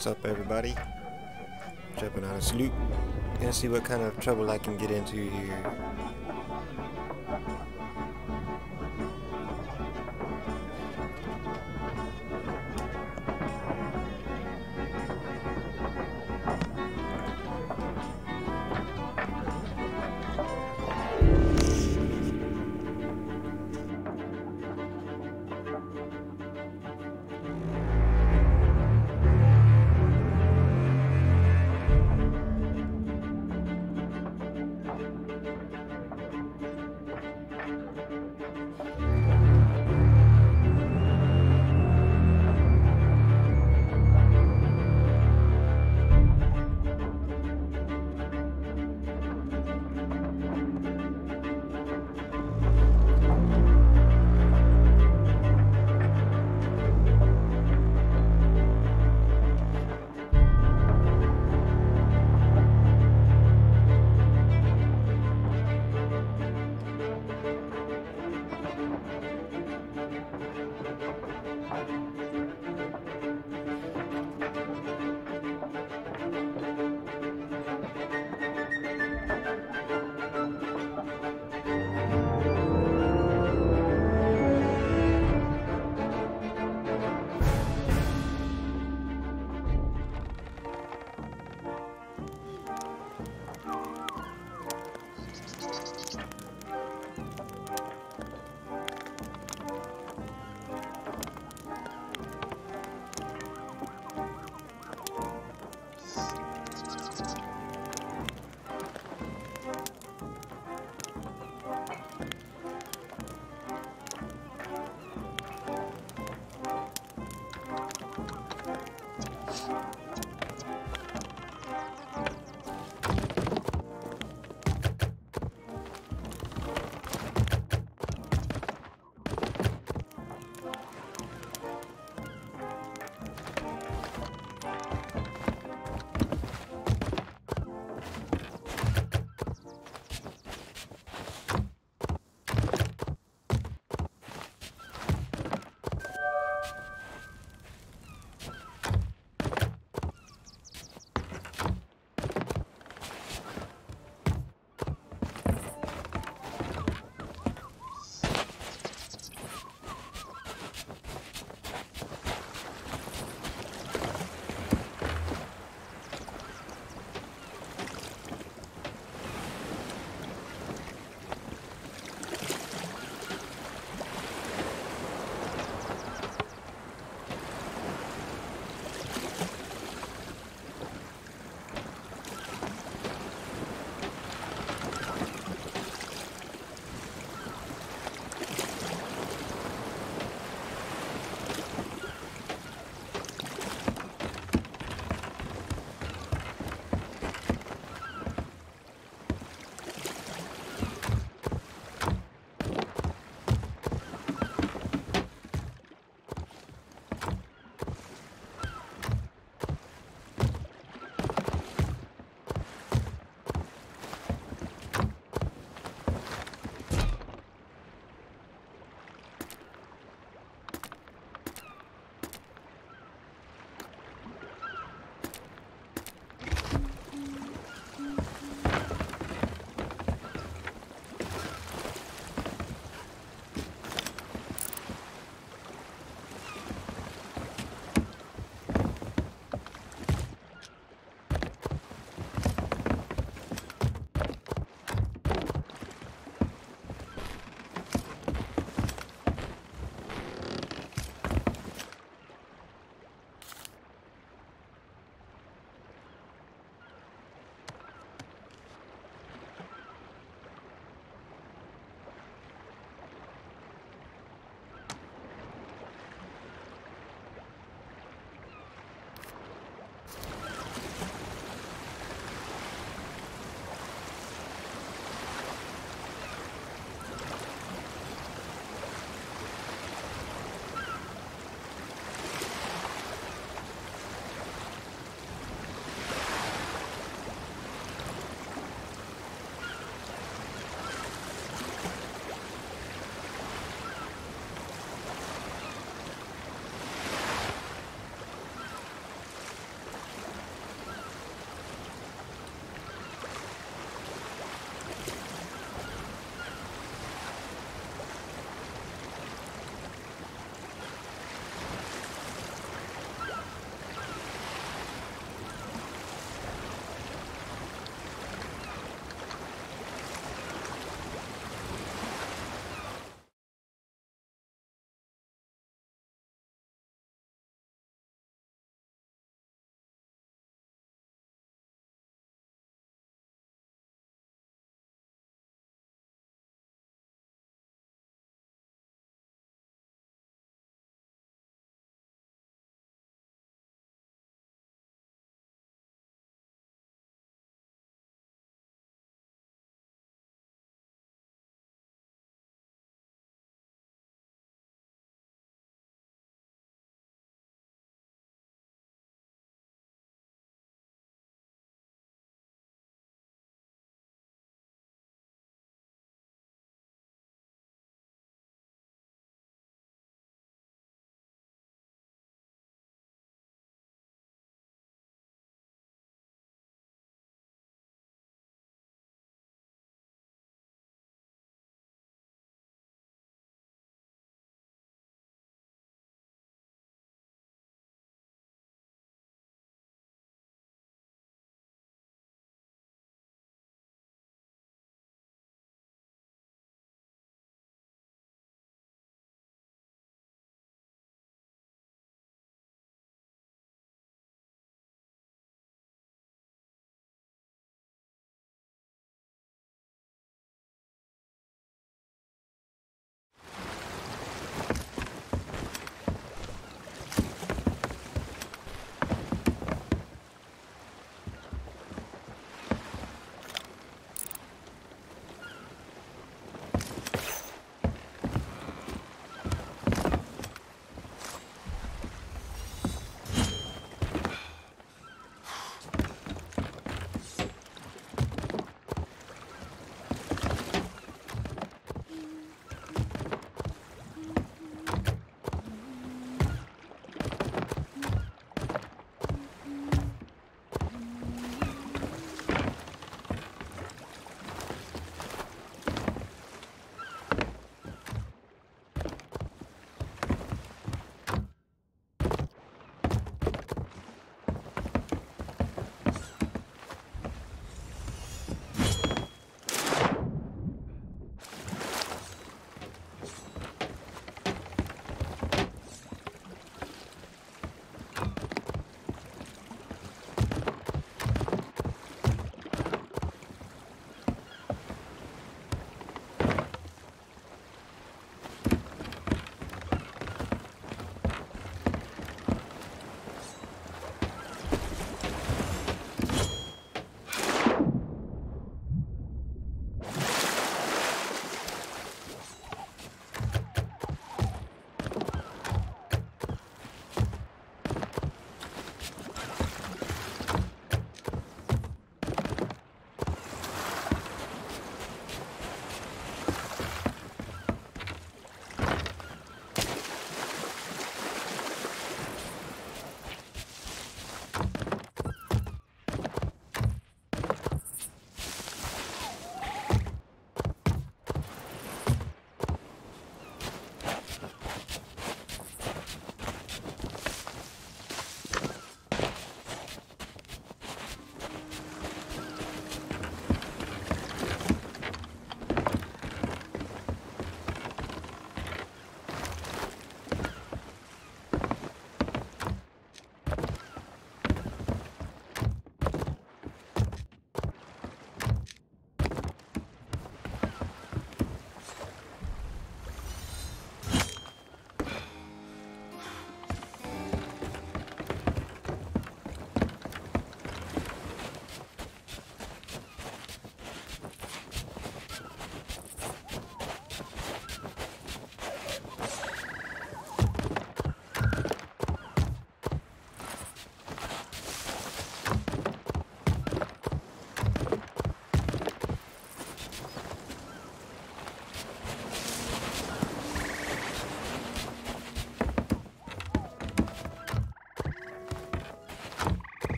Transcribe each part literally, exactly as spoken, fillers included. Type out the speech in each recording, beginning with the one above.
What's up, everybody? Jumping on a sloop. Gonna see what kind of trouble I can get into here.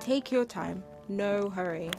Take your time, no hurry.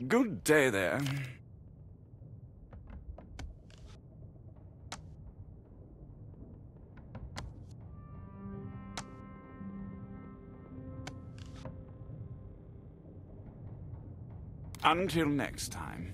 Good day there. Until next time.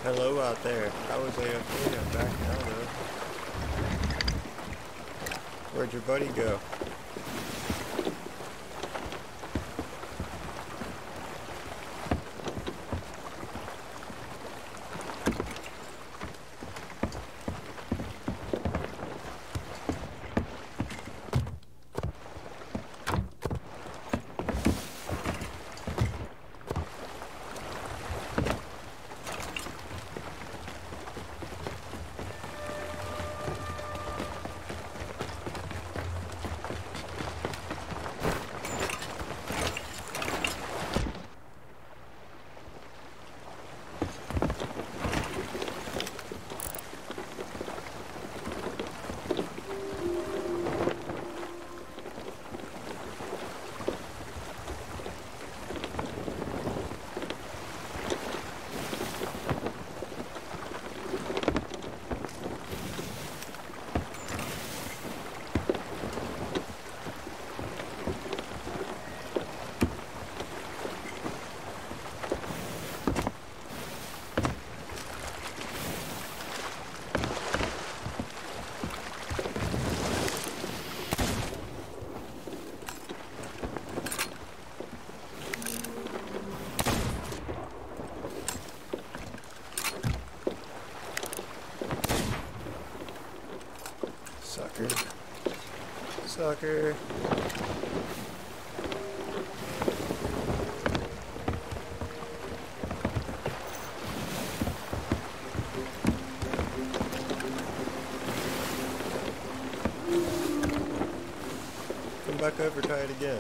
Hello out there. I was A F K. I'm back now though. Where'd your buddy go? Sucker. Sucker. Come back over, try it again.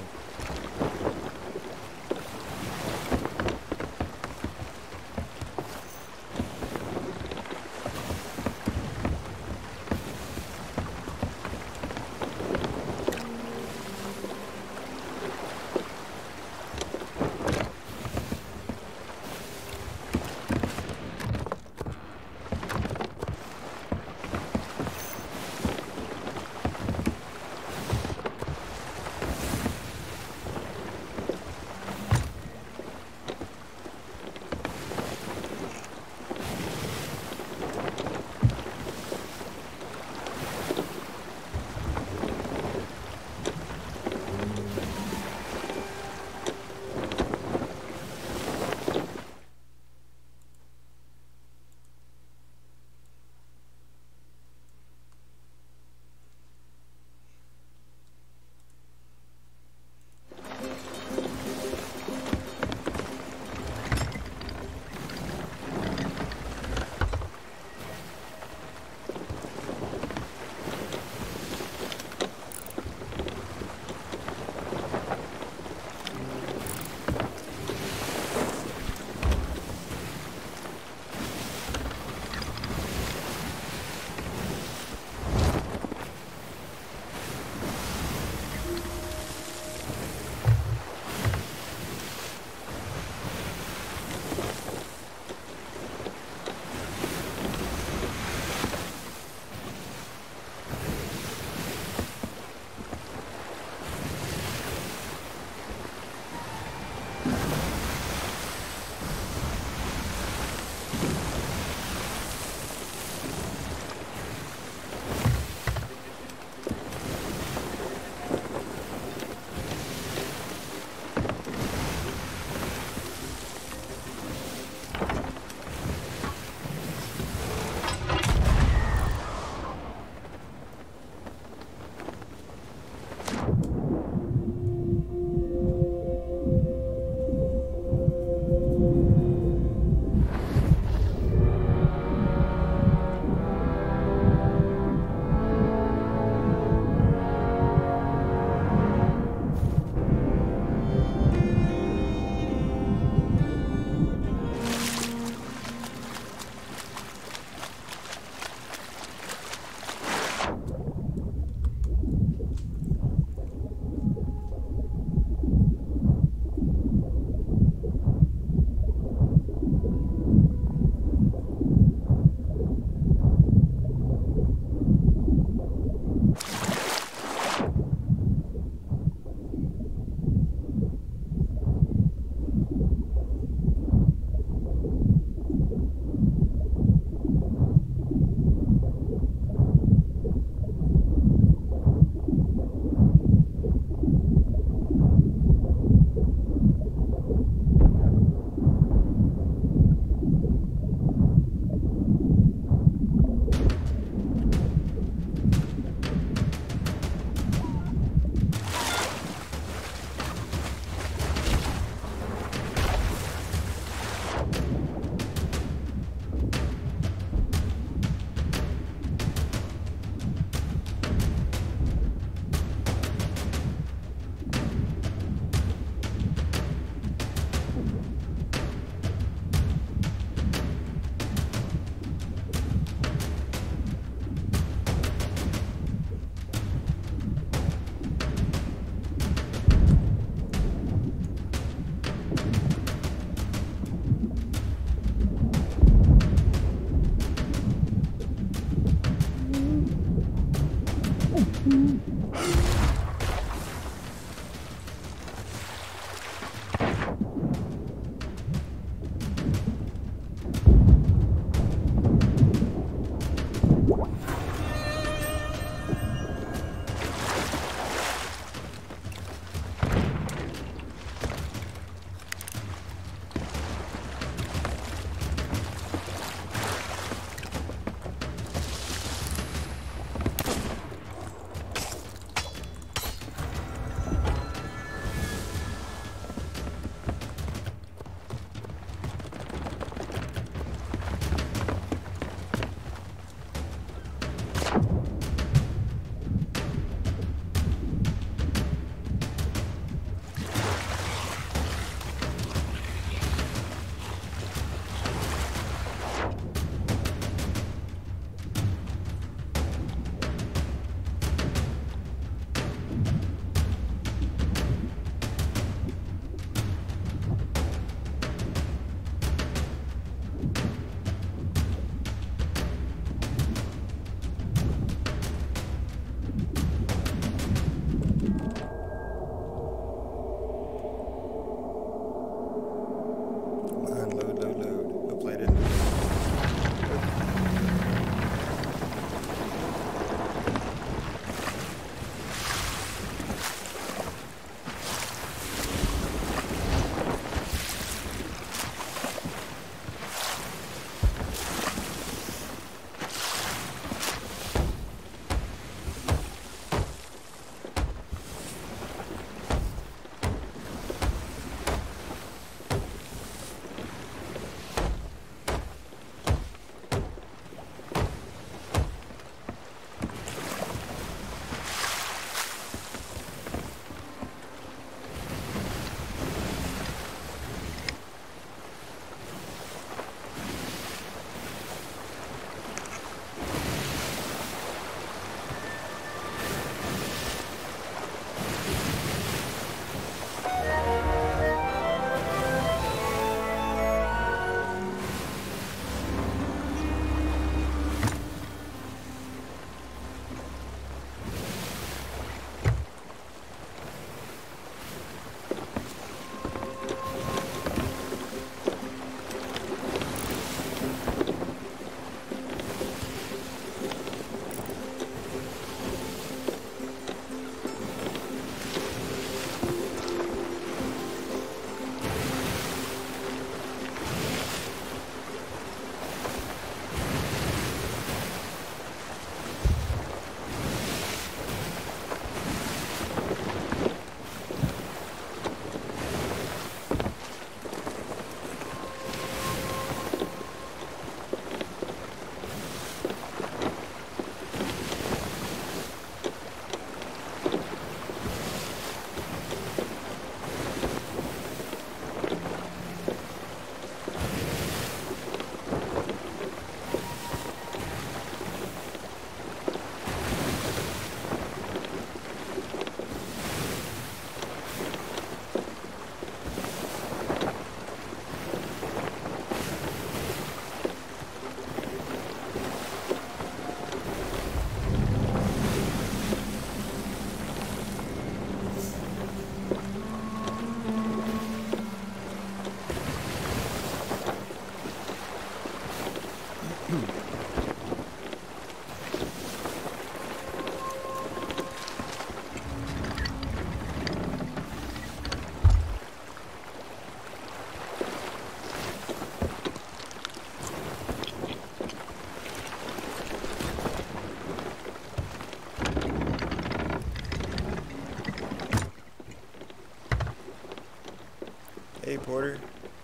Hey Porter,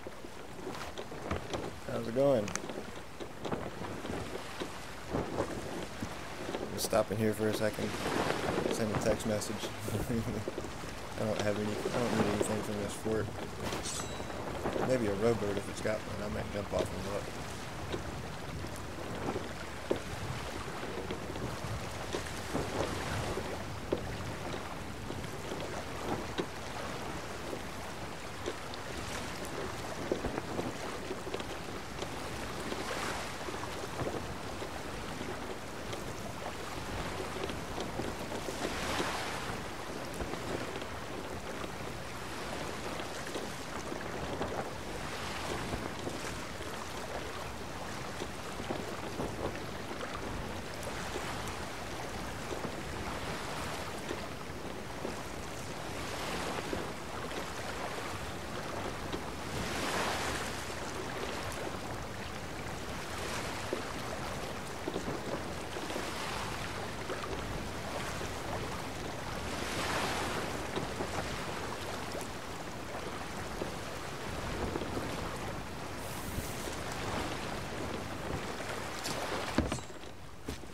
how's it going? Just stopping here for a second. Send a text message. I don't have any. I don't need anything from this fort. Maybe a rowboat if it's got one. I might jump off and look.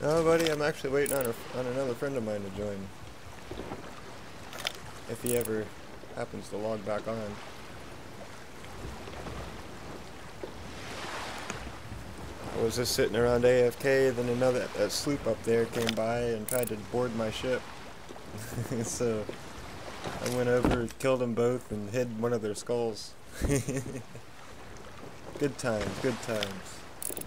No, buddy, I'm actually waiting on, a, on another friend of mine to join. If he ever happens to log back on. I was just sitting around A F K, then another that sloop up there came by and tried to board my ship. So I went over, killed them both, and hid one of their skulls. Good times, good times.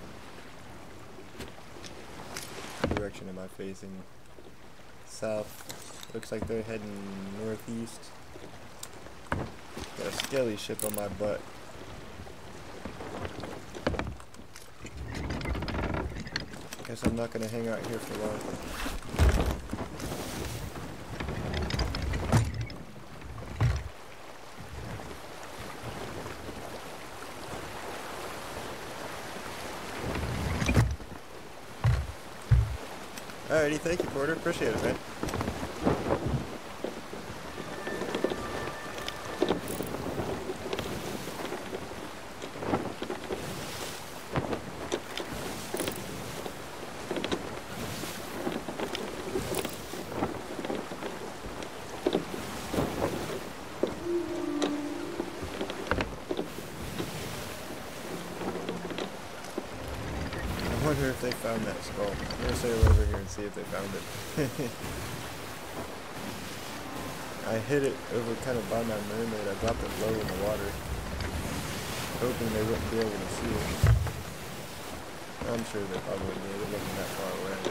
What direction am I facing? South. Looks like they're heading northeast. Got a skelly ship on my butt. Guess I'm not gonna hang out here for long. Alrighty, thank you, Porter. Appreciate it, man. I wonder if they found that skull. I'm gonna sail over here and see if they found it. I hit it over kind of by my mermaid. I dropped it low in the water, hoping they wouldn't be able to see it. I'm sure they probably wouldn't be. It wasn't that far away.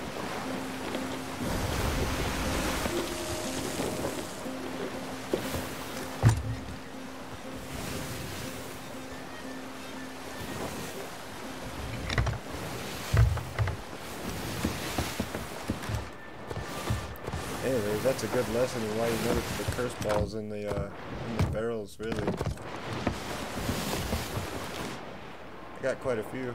Anyways, that's a good lesson in why you notice the curse balls in the uh, in the barrels. Really, I got quite a few.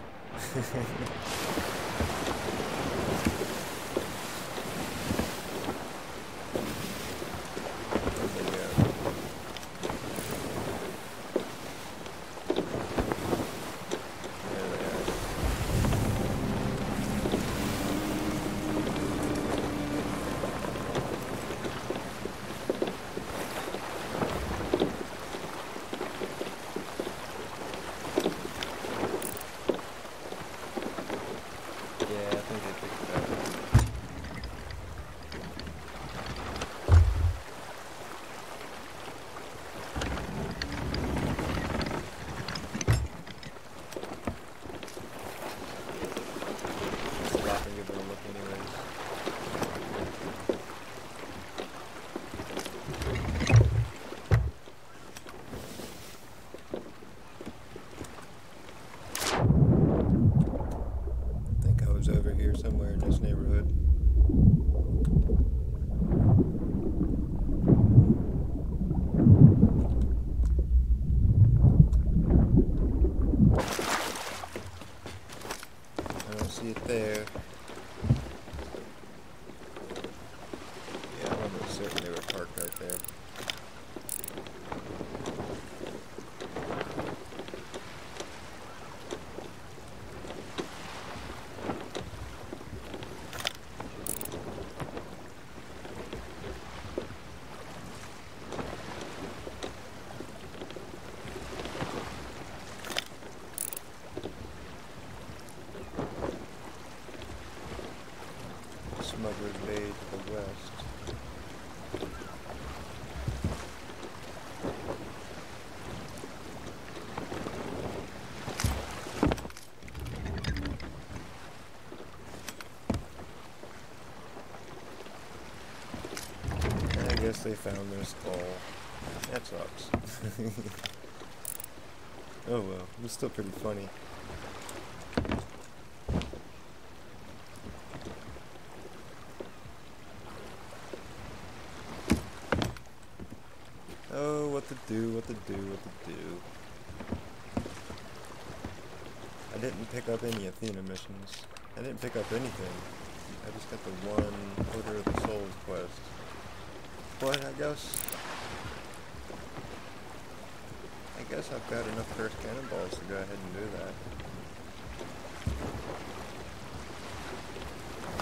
Over here somewhere in this neighborhood. I don't see it there. Yeah, I'm almost certain they were parked right there. Smuggler's Bay to the west. I guess they found their skull. That sucks. Oh well, it was still pretty funny. Oh, what to do, what to do, what to do. I didn't pick up any Athena missions. I didn't pick up anything. I just got the one Order of the Souls quest. But I guess... I guess I've got enough cursed cannonballs to go ahead and do that.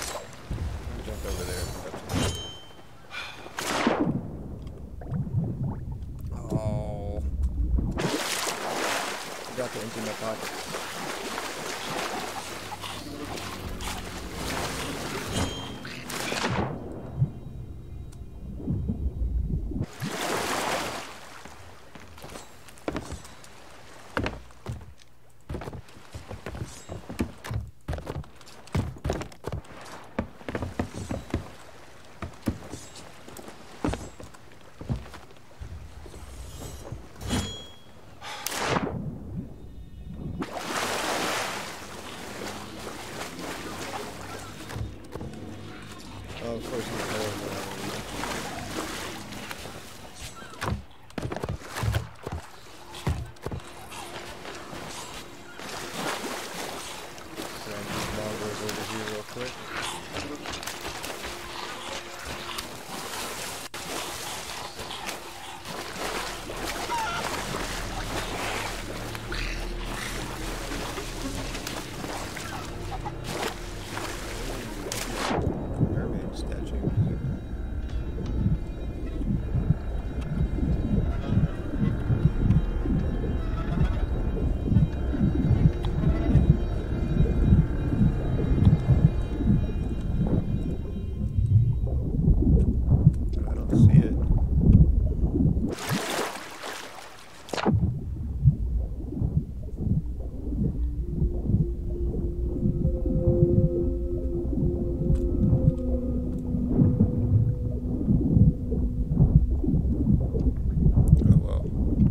here real quick. Mermaid statue. I don't see it. Oh well.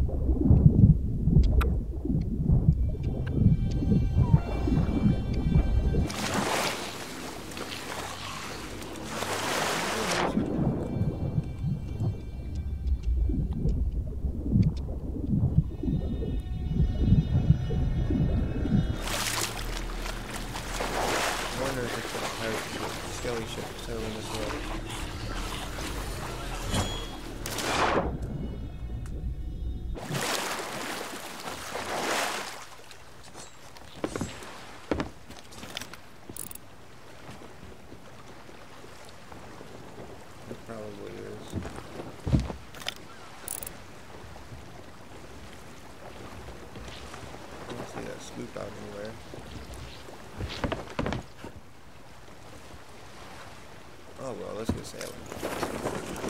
I wonder if it's a pirate ship, skelly ship sailing this way. It probably is. I don't see that sloop out anywhere. Oh well, let's go sailing.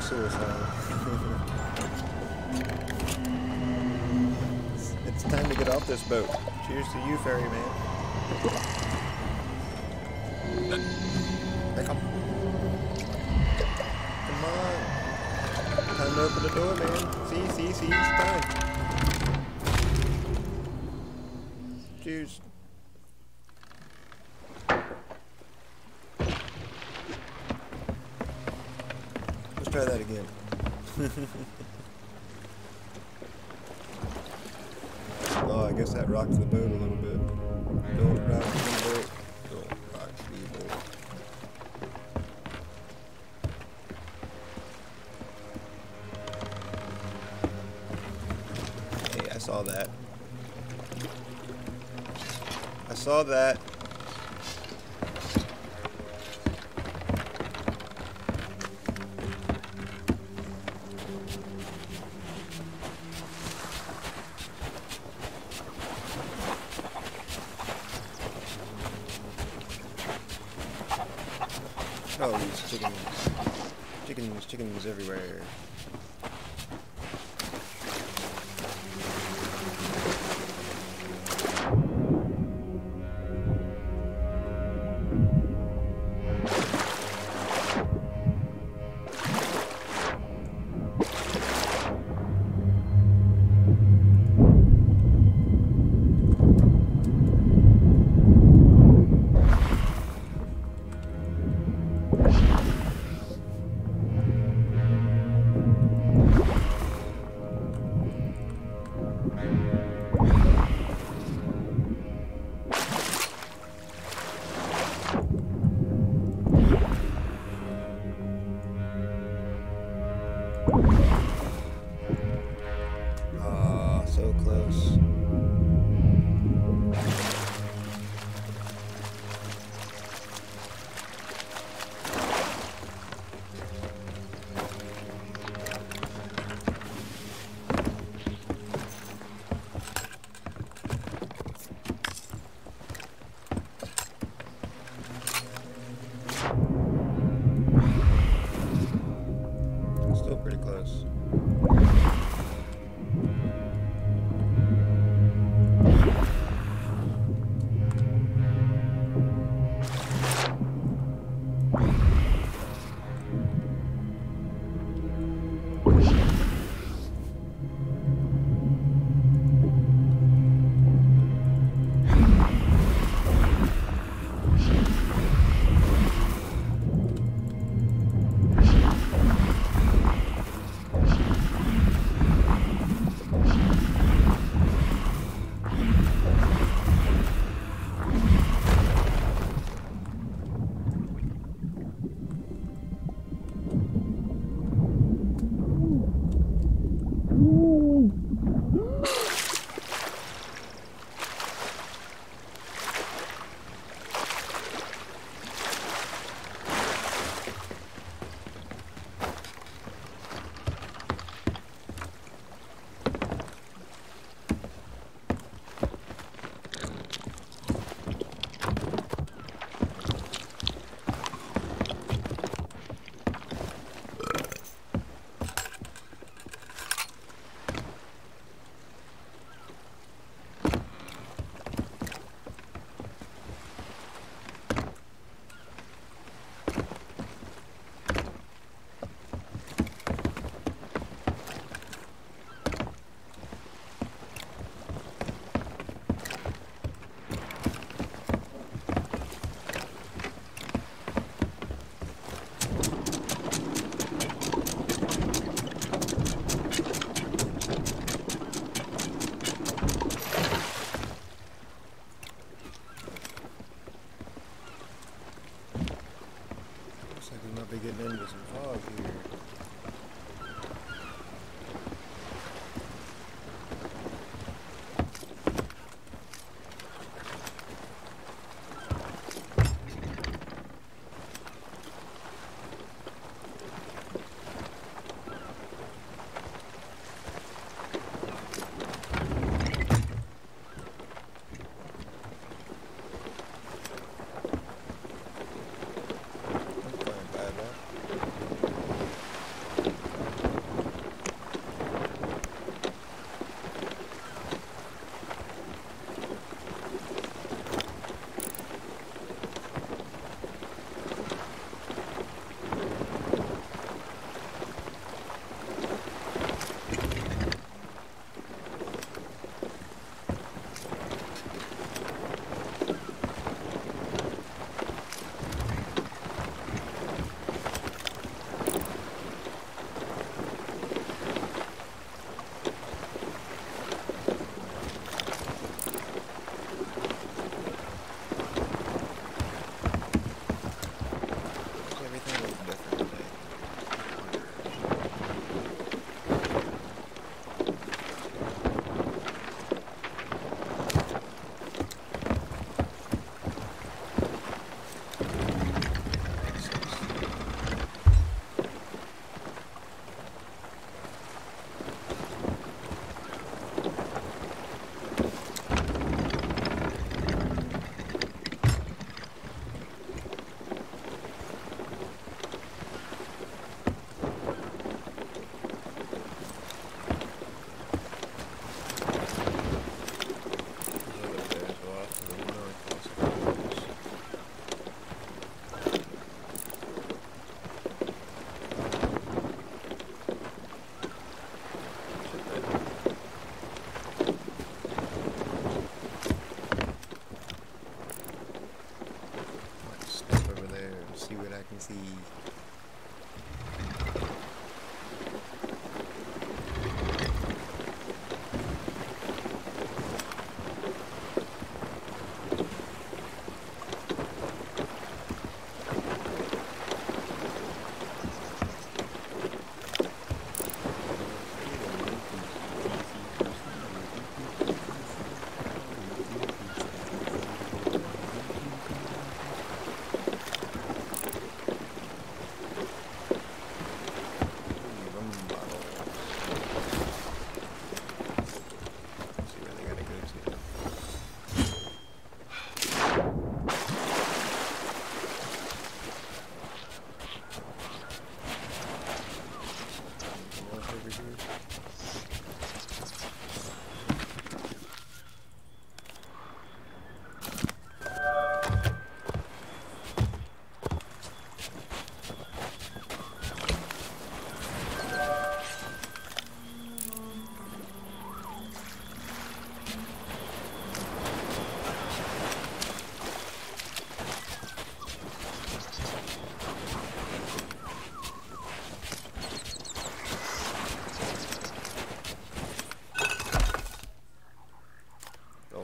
suicide. it's, it's time to get off this boat. Cheers to you, ferryman. Hey, come. Come on. Time to open the door, man. See, see, see, it's time. Cheers. Let's try that again. Oh, I guess that rocked the boat a little bit. Don't rock the boat. Don't rock the boat. Hey, I saw that. I saw that. Oh, these chickens. Chickens, chickens everywhere.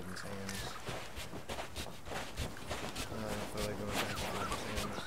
Golden Sands. I don't feel like going back to Golden Sands.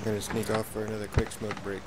I'm gonna sneak off for another quick smoke break.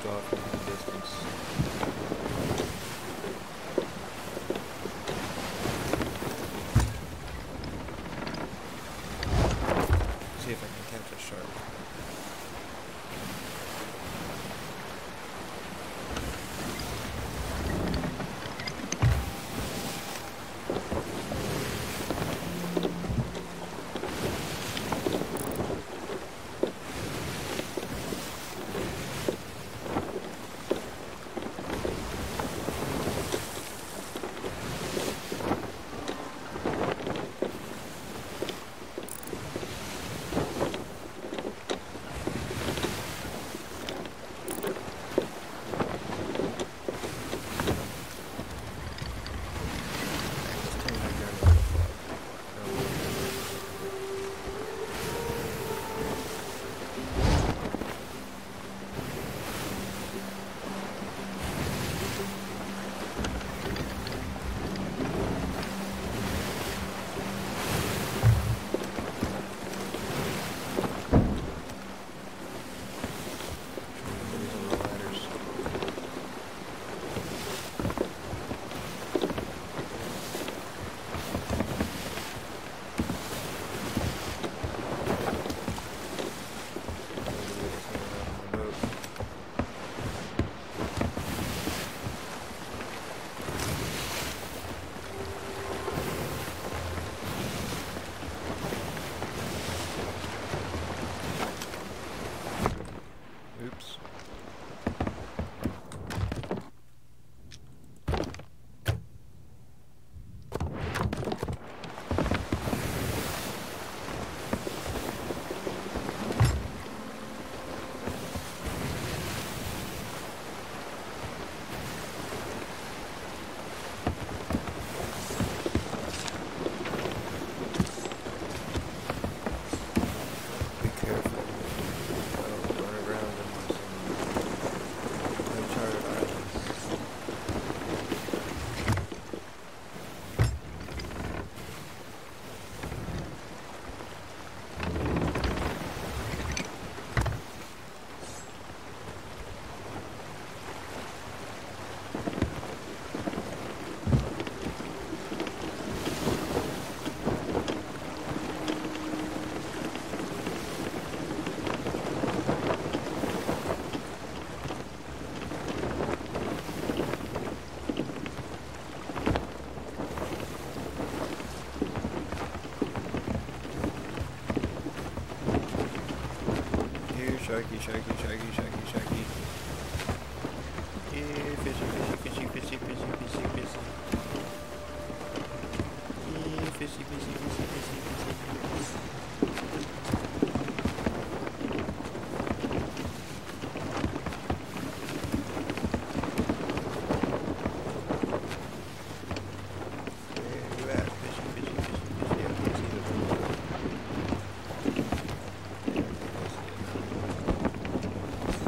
dropped off in the distance. See if I can catch a shark. Oops. Be careful. I don't run around in some uncharted islands. Here, sharky, sharky, sharky, sharky, sharky. Here, fishy, fishy, fishy, fishy, fishy, fishy, fishy. Here, fishy, fishy, fishy, fishy, fishy. Where you at? Fishy, fishy, fishy, fishy. I can see the boat. Yeah, I can see it now.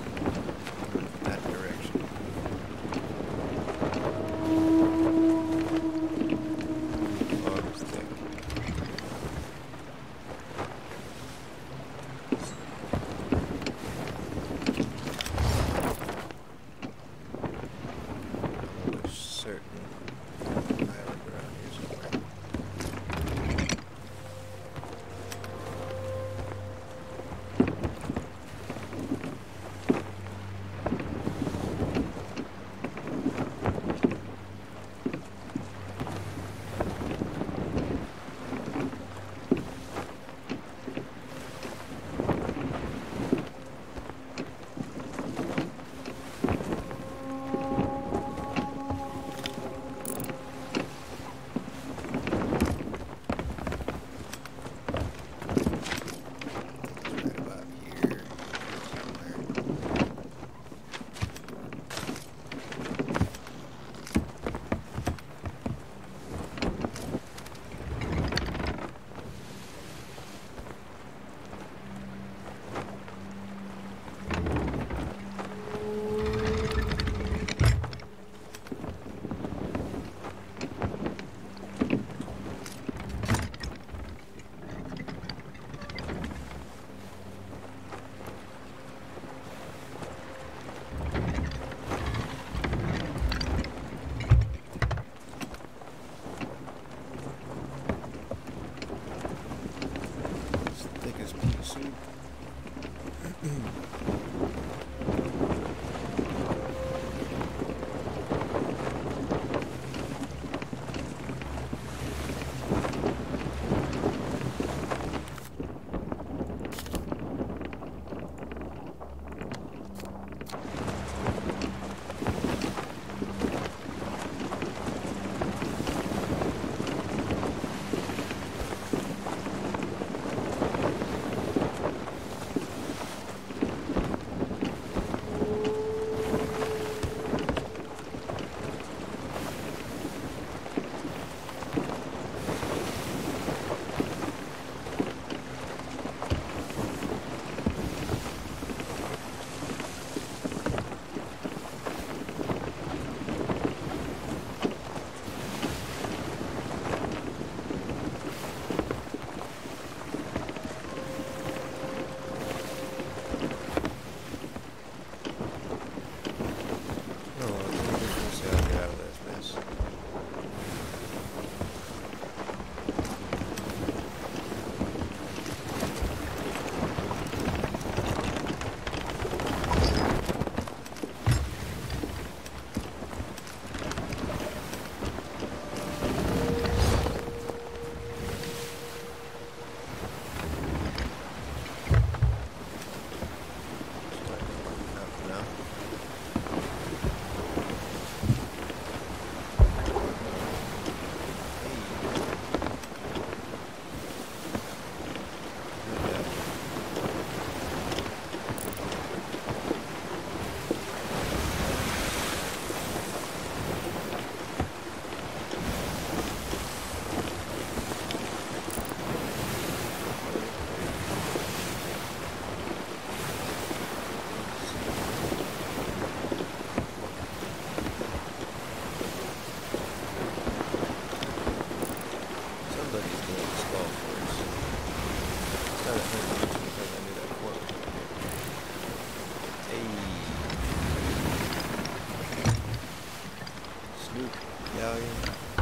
galleon.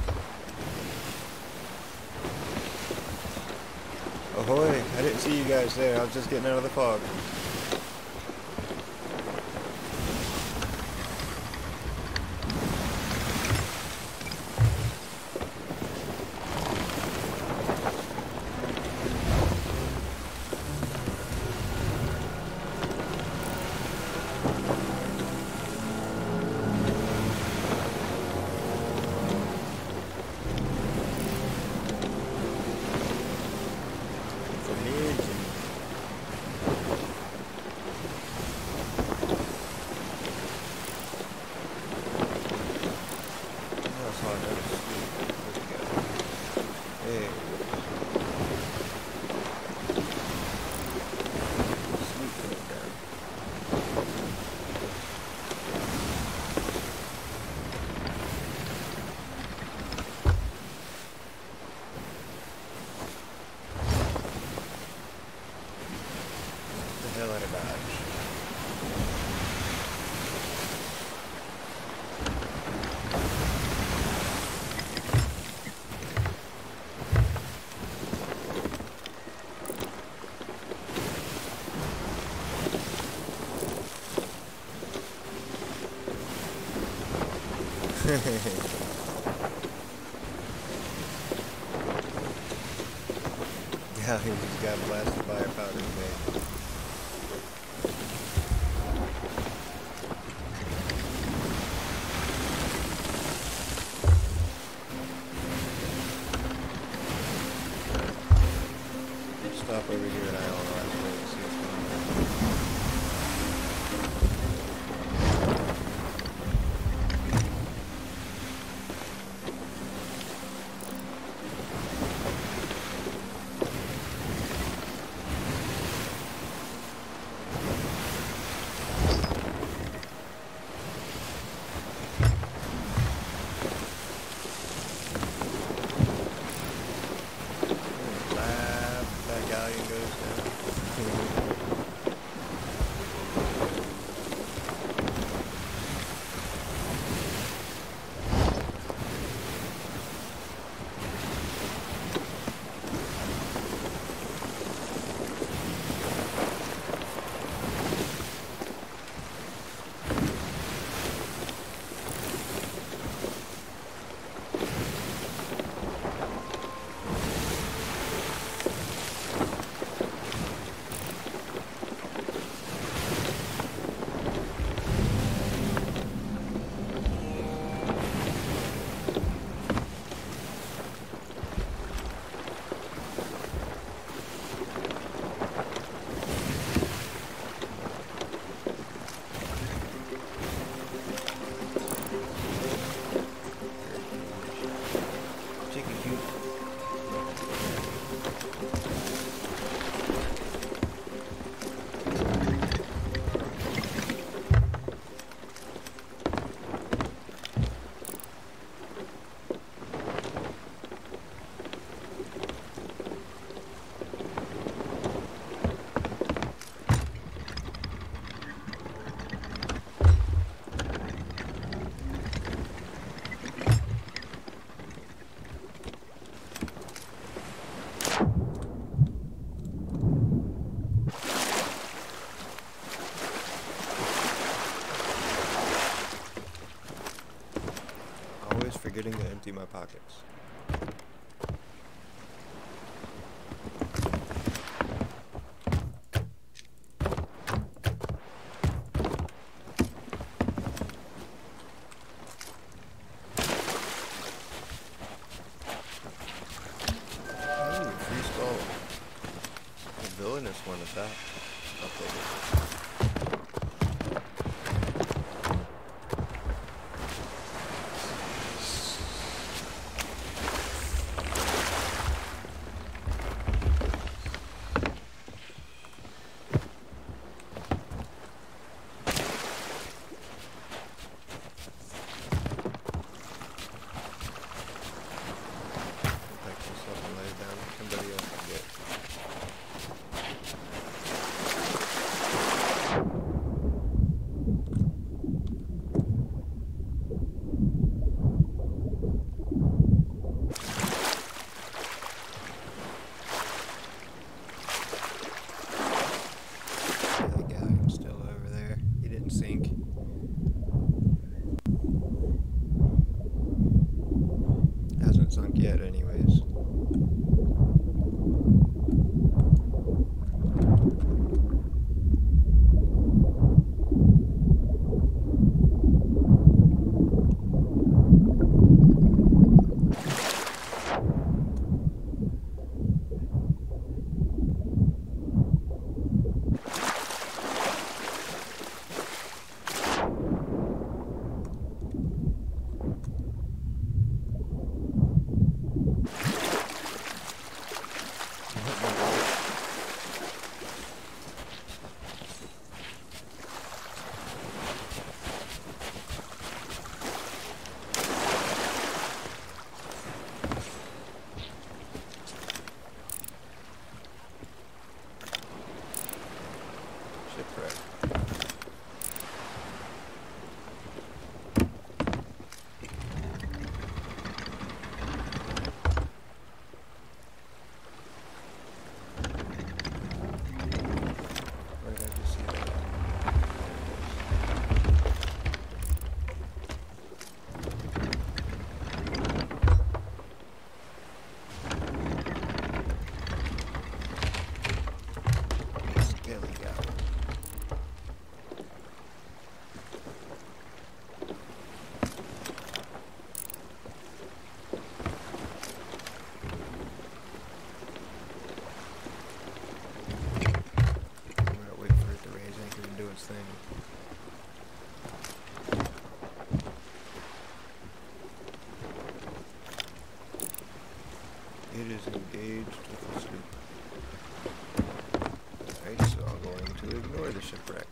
Ahoy! I didn't see you guys there. I was just getting out of the fog. Yeah, he just got blasted by a powder keg. Stop over here and I'll run away and see what's going on. Forgetting to empty my pockets. Ooh, free skull. The villainous one at that. I'll take it. engaged with the sloop. Alright, so I'm going to ignore the shipwreck.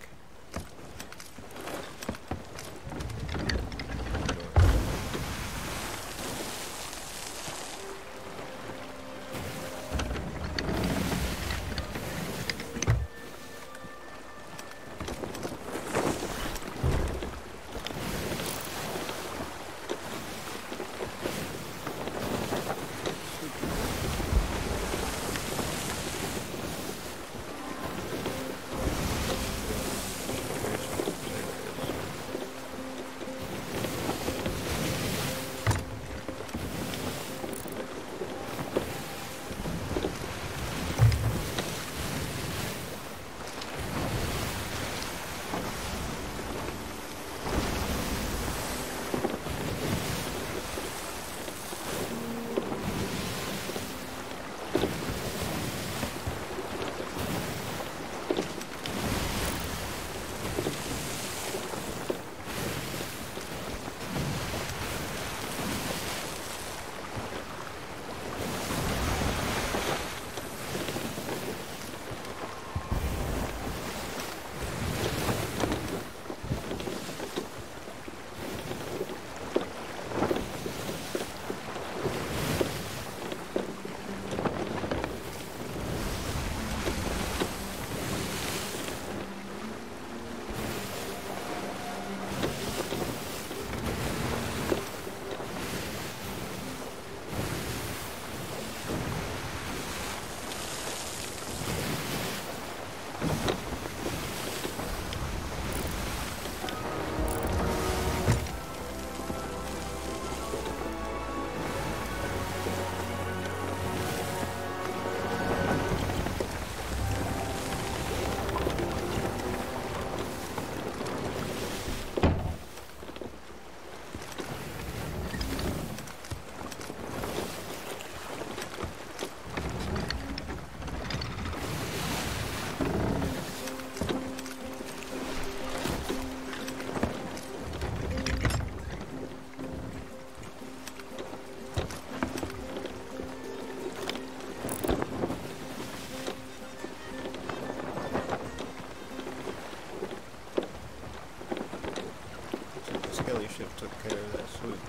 Ship took care of that sloop.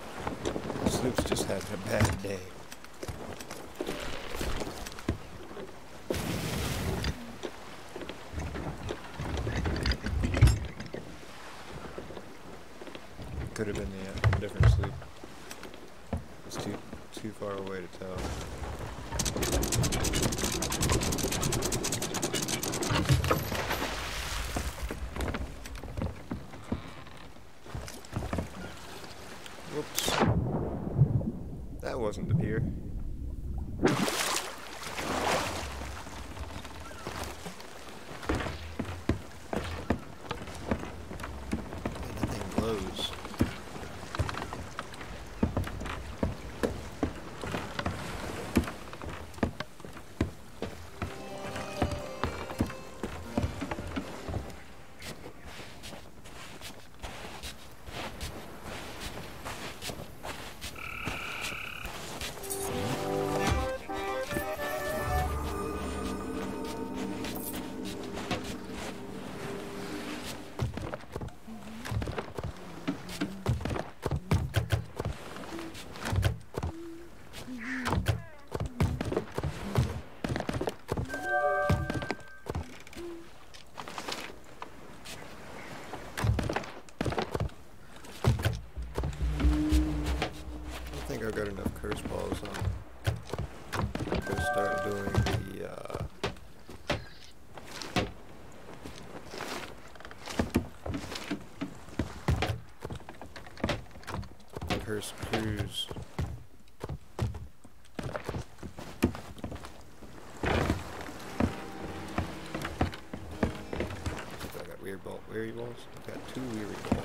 The sloop's just having a bad day. Could have been the uh, different sloop. It's too too far away to tell. Whoops. That wasn't the pier. Man, that thing glows. I think I've got enough curse balls on to start doing the uh, curse cruise. I got weird ball, weary balls. I've got two weary balls.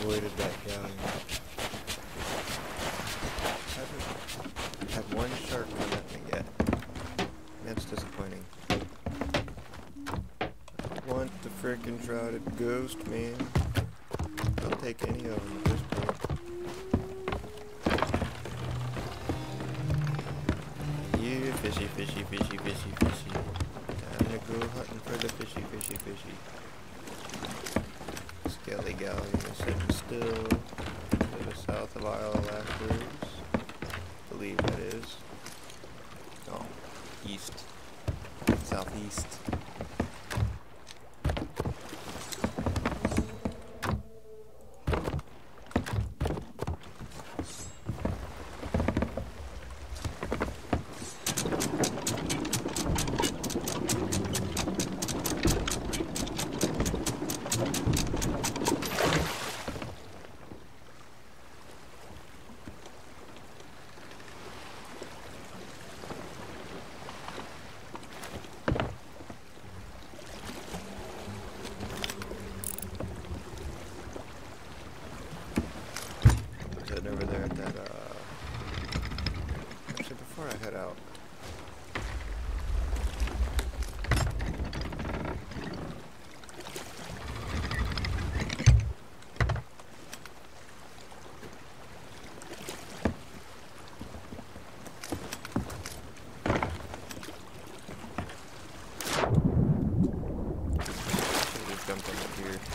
avoided that galleon. Haven't had one shark come at me yet. That's disappointing. I want the frickin' shrouded ghost, man. I'll take any of them at this point. Yeah, fishy, fishy, fishy, fishy, fishy. Time to go hunting for the fishy, fishy, fishy. Skelly galleon is sitting still to the south of Isle of Laughers. I believe that is. Oh, east. Southeast. Over there at that, uh... actually, before I head out... should've just jumped on up here.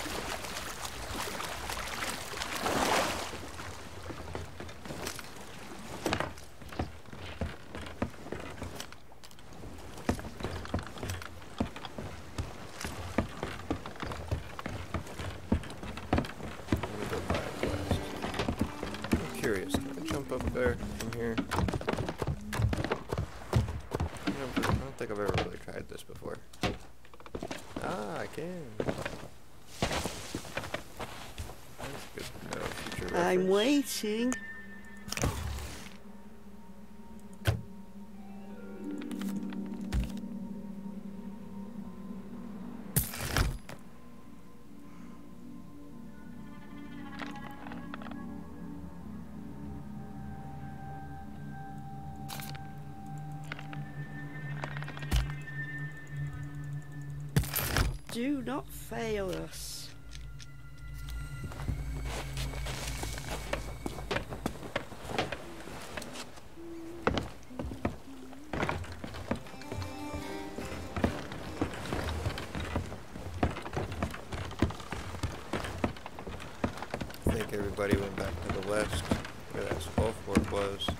Curious, can I jump up there from here? I don't, I don't think I've ever really tried this before. Ah, I can. That's good to know. Future reference. I'm waiting. Do not fail us. I think everybody went back to the west, where that skull fort was.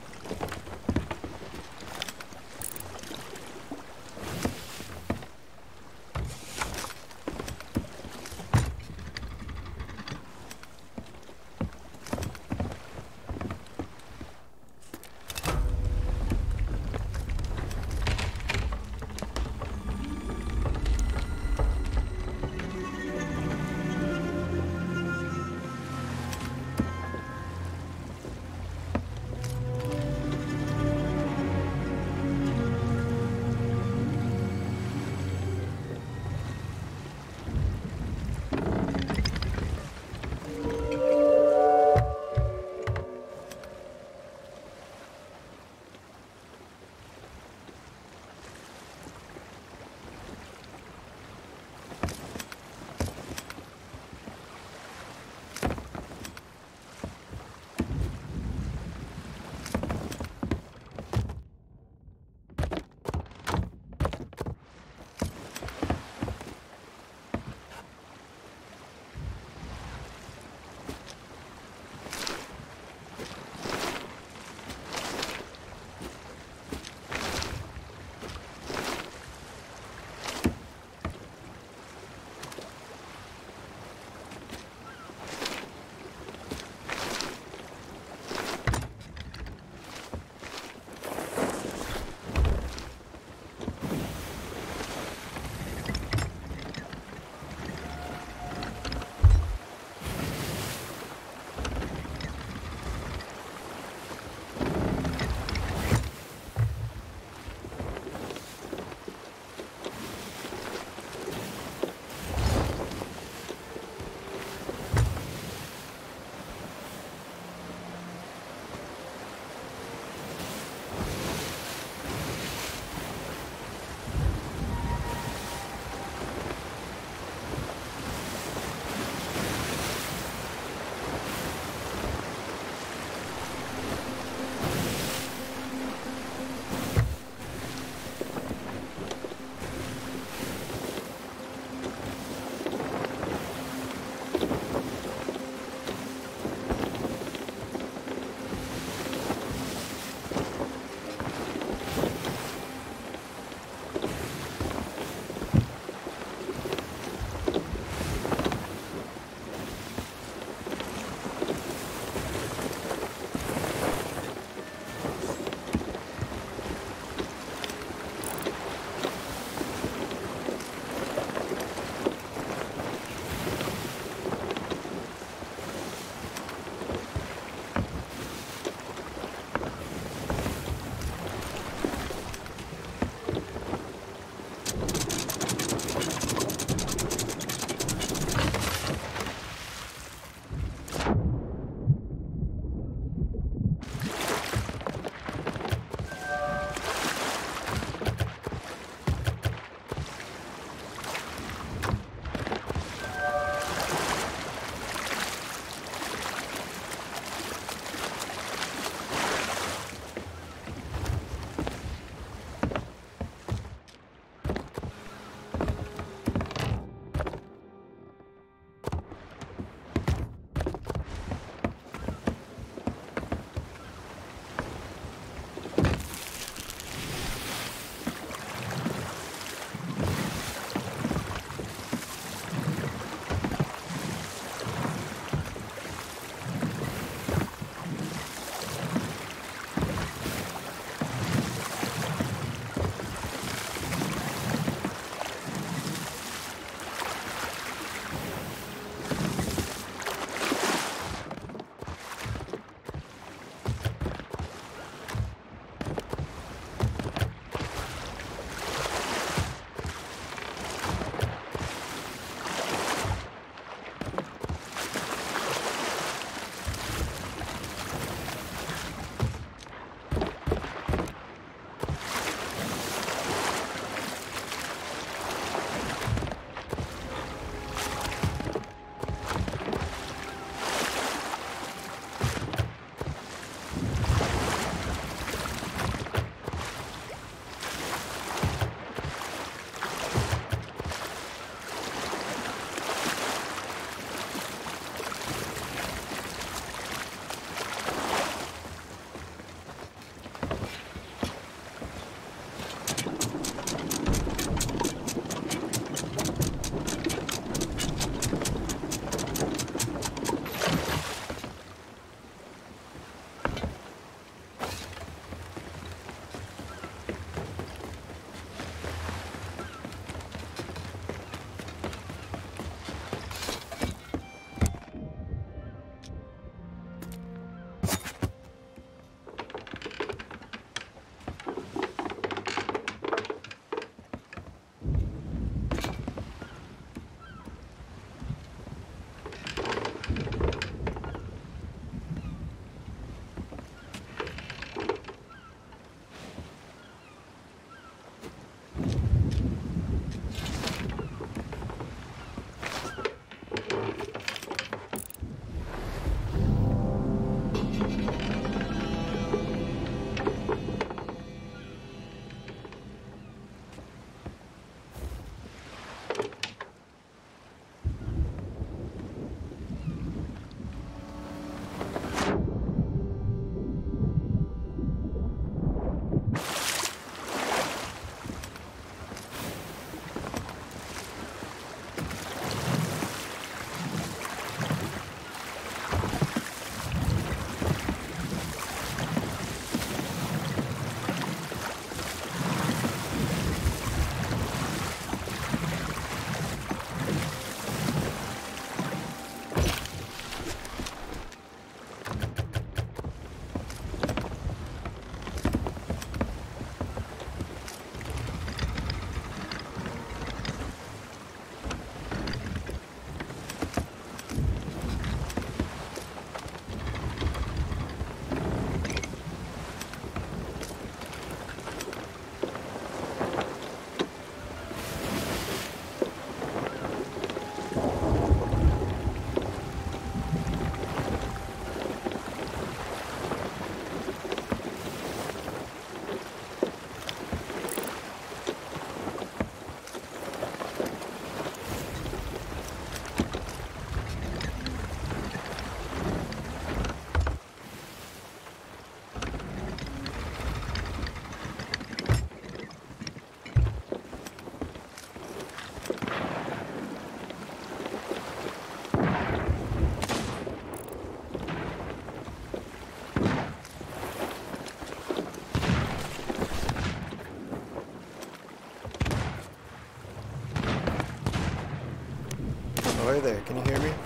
Ahoy there, can you hear me?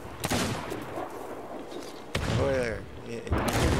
Ahoy there. Yeah, can you hear me?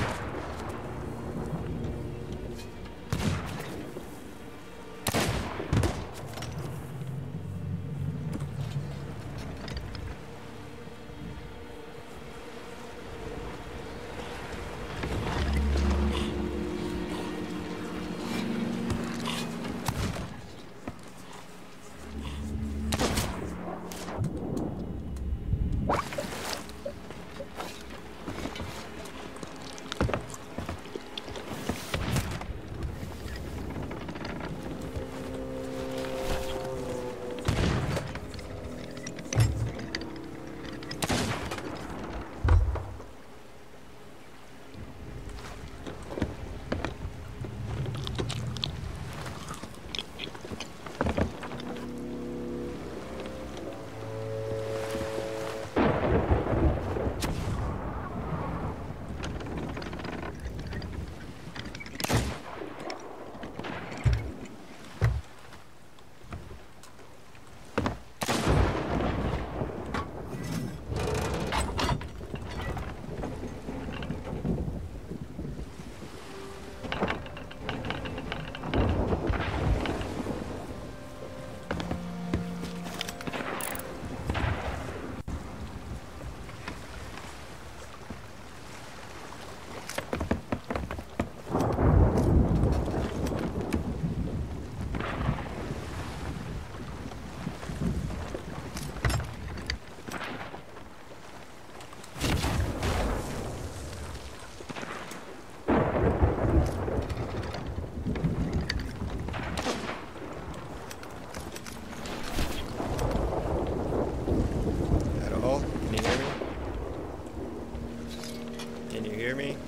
Me?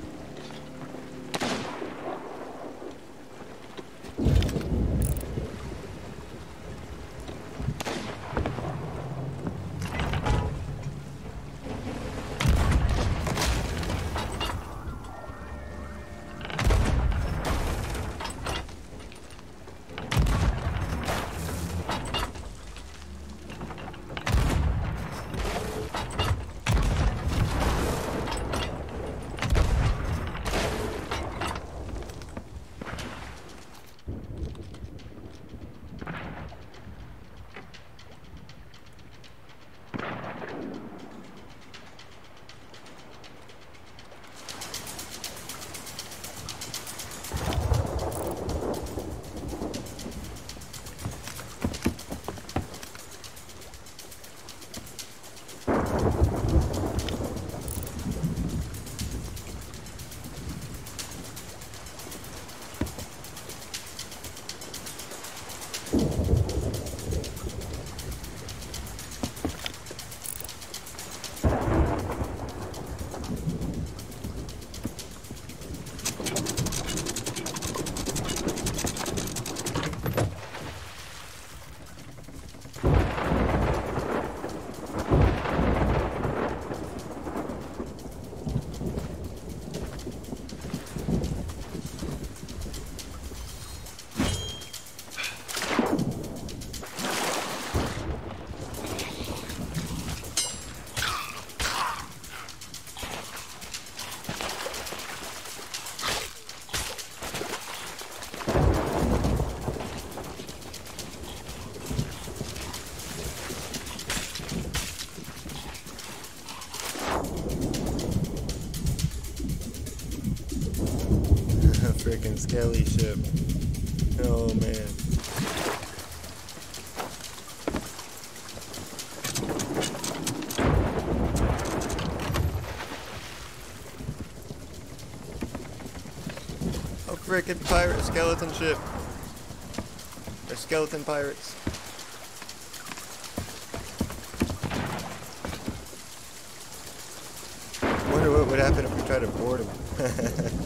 Freaking skelly ship. Oh man. Oh freaking pirate skeleton ship. They're skeleton pirates. Wonder what would happen if we tried to board them.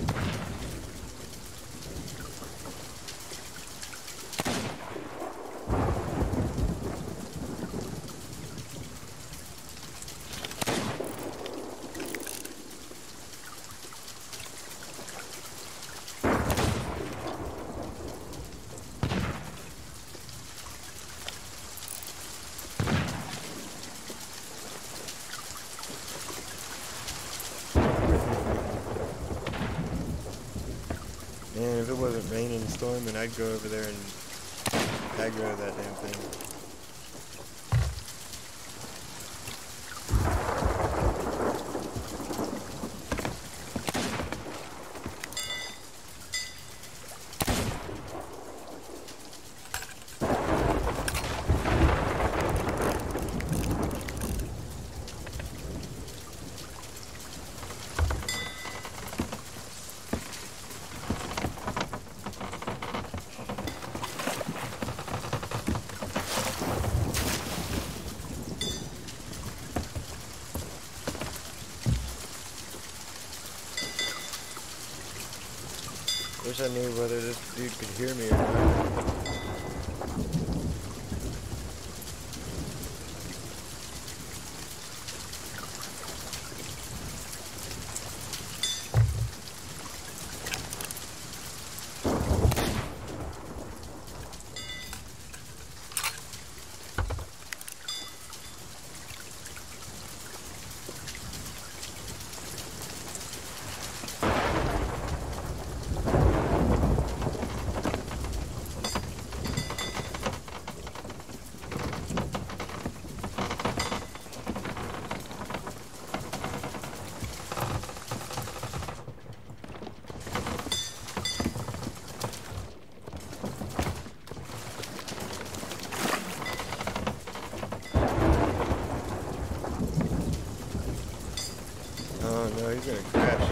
Man, if it wasn't raining and storming, I'd go over there and aggro that damn thing. Wish I knew whether this dude could hear me or not. Oh no, he's gonna crash.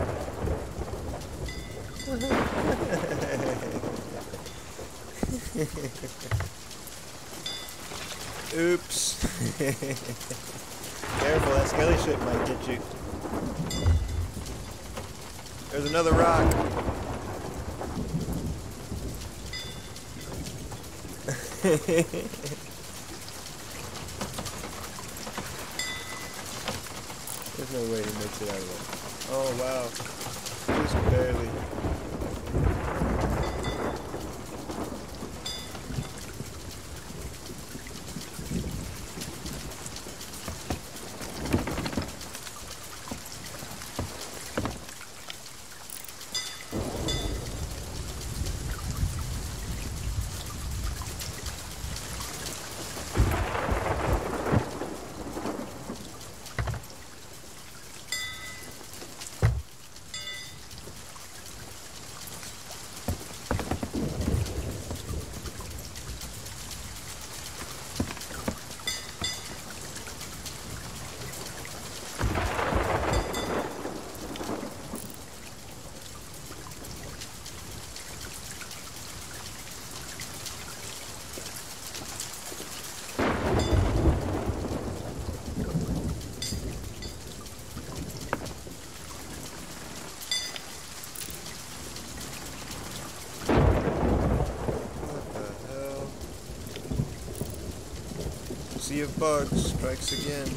Oops. Careful, that skelly shit might get you. There's another rock. There's no way he makes it out of there. Oh wow. Just barely. Sea of bugs strikes again.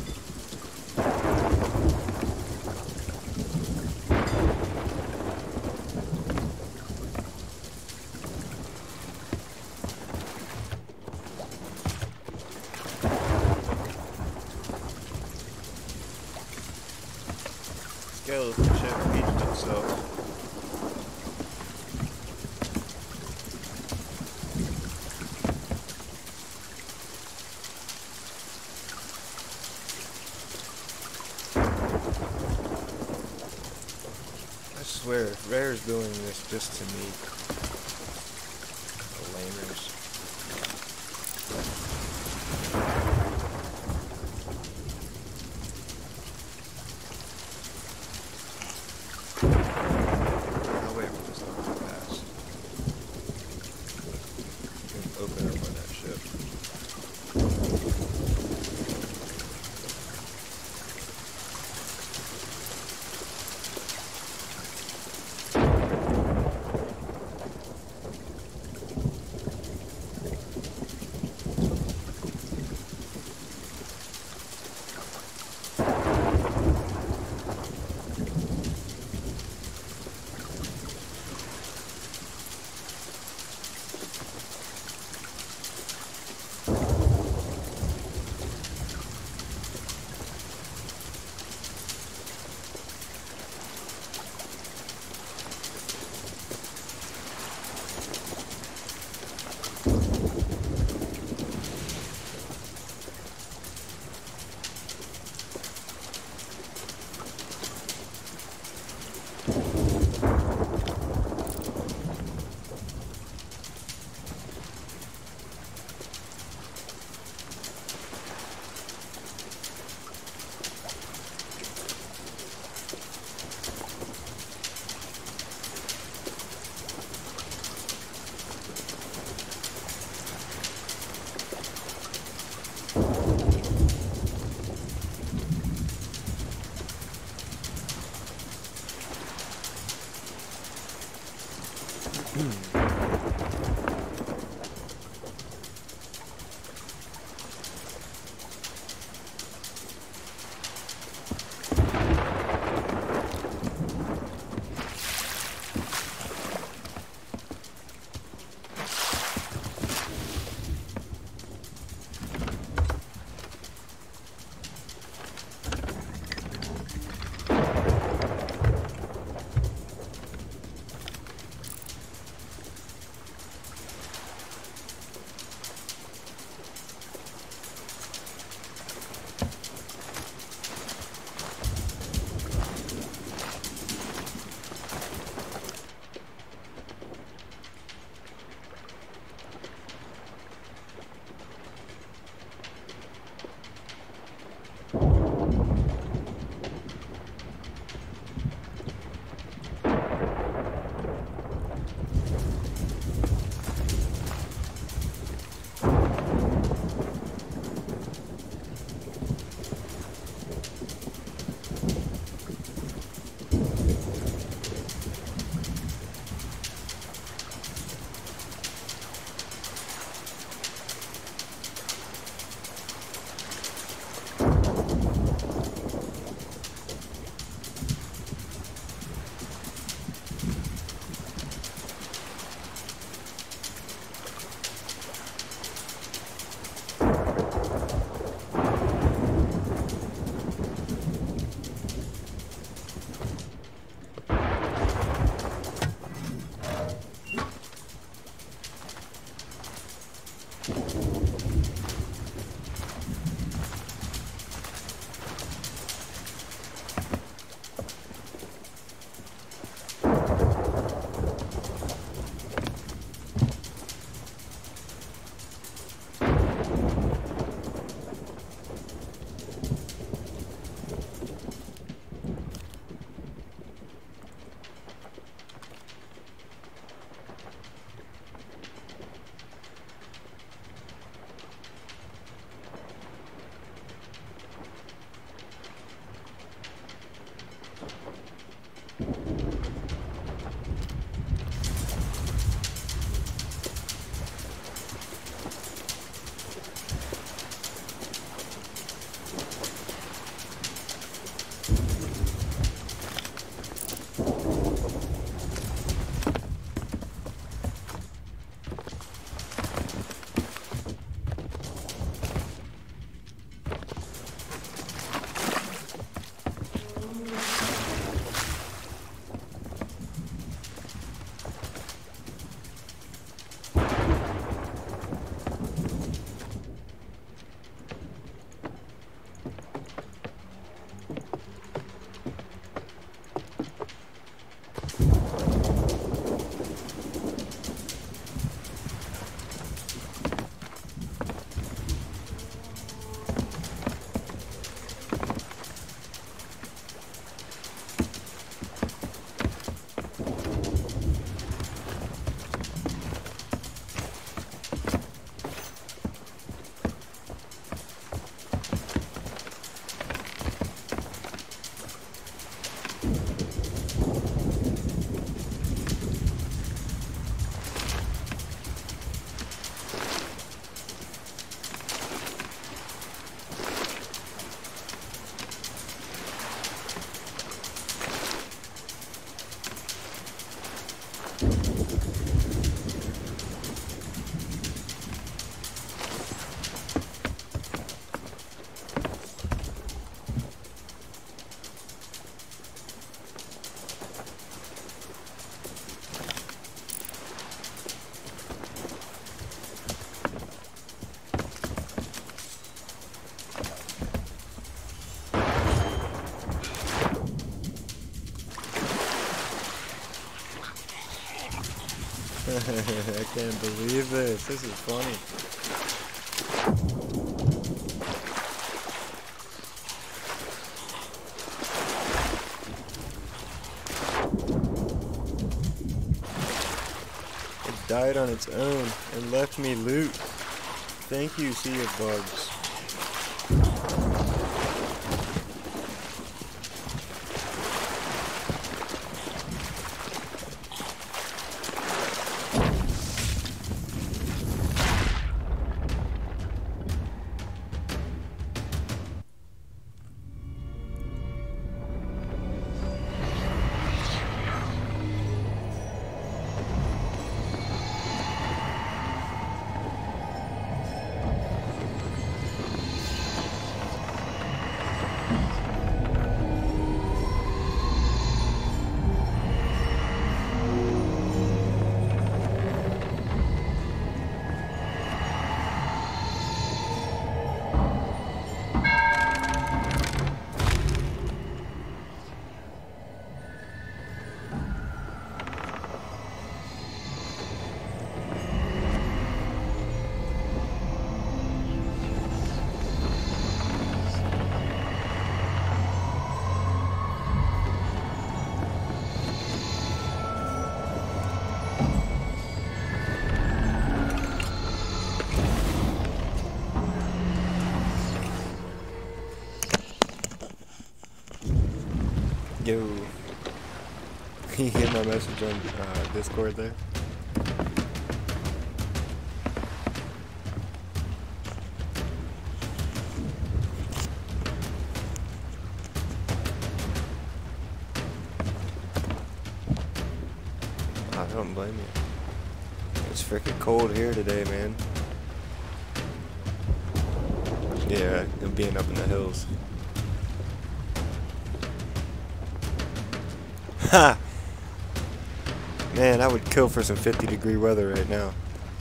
Skeleton ship beached itself. I swear, Rare's doing this just to me. The lamers. I'll wait for this stuff to pass. You can open up on that ship. I can't believe this. This is funny. It died on its own and left me loot. Thank you, Sea of Bugs. You get my message on uh, Discord there? I don't blame you. It's freaking cold here today, man. Yeah, and being up in the hills. Ha! Man, I would kill for some fifty degree weather right now.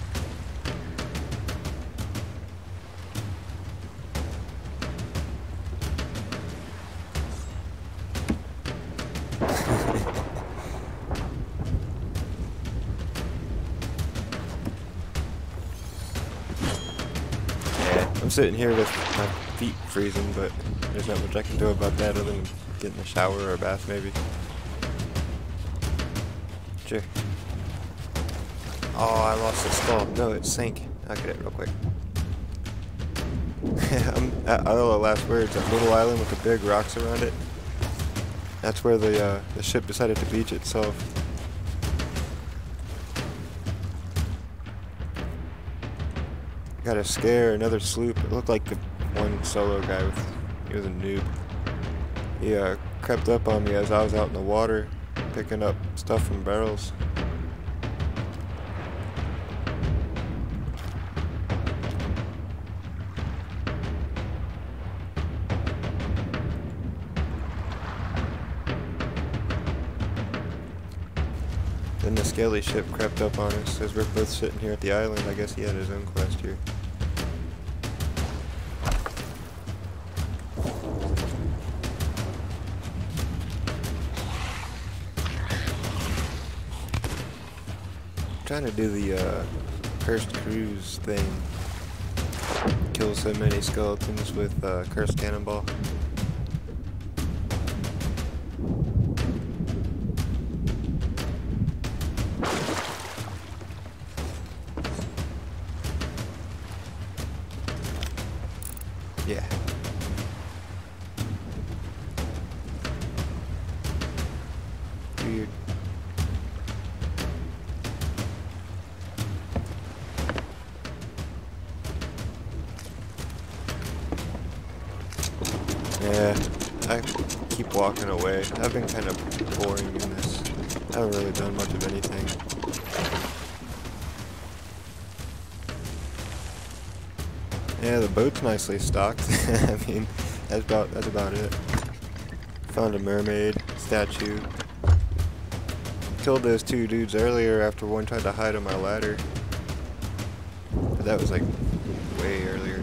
I'm sitting here with my feet freezing, but there's not much I can do about that other than get in a shower or a bath maybe. Sure. Oh, I lost the skull. No, it sank. I'll get it real quick. I'm at Isle Last Words, that little island with the big rocks around it. That's where the uh, the ship decided to beach itself. Got to scare another sloop. It looked like the one solo guy with, he was a noob. He uh, crept up on me as I was out in the water picking up stuff from barrels. Then the scaly ship crept up on us as we're both sitting here at the island. I guess he had his own quest here. Trying to do the uh, cursed cruise thing. Kill so many skeletons with uh, cursed cannonball. Yeah. Weird. Yeah, I keep walking away. I've been kind of boring in this. I haven't really done much of anything. Yeah, the boat's nicely stocked. I mean, that's about that's about it. Found a mermaid statue. Killed those two dudes earlier after one tried to hide on my ladder. But that was like way earlier.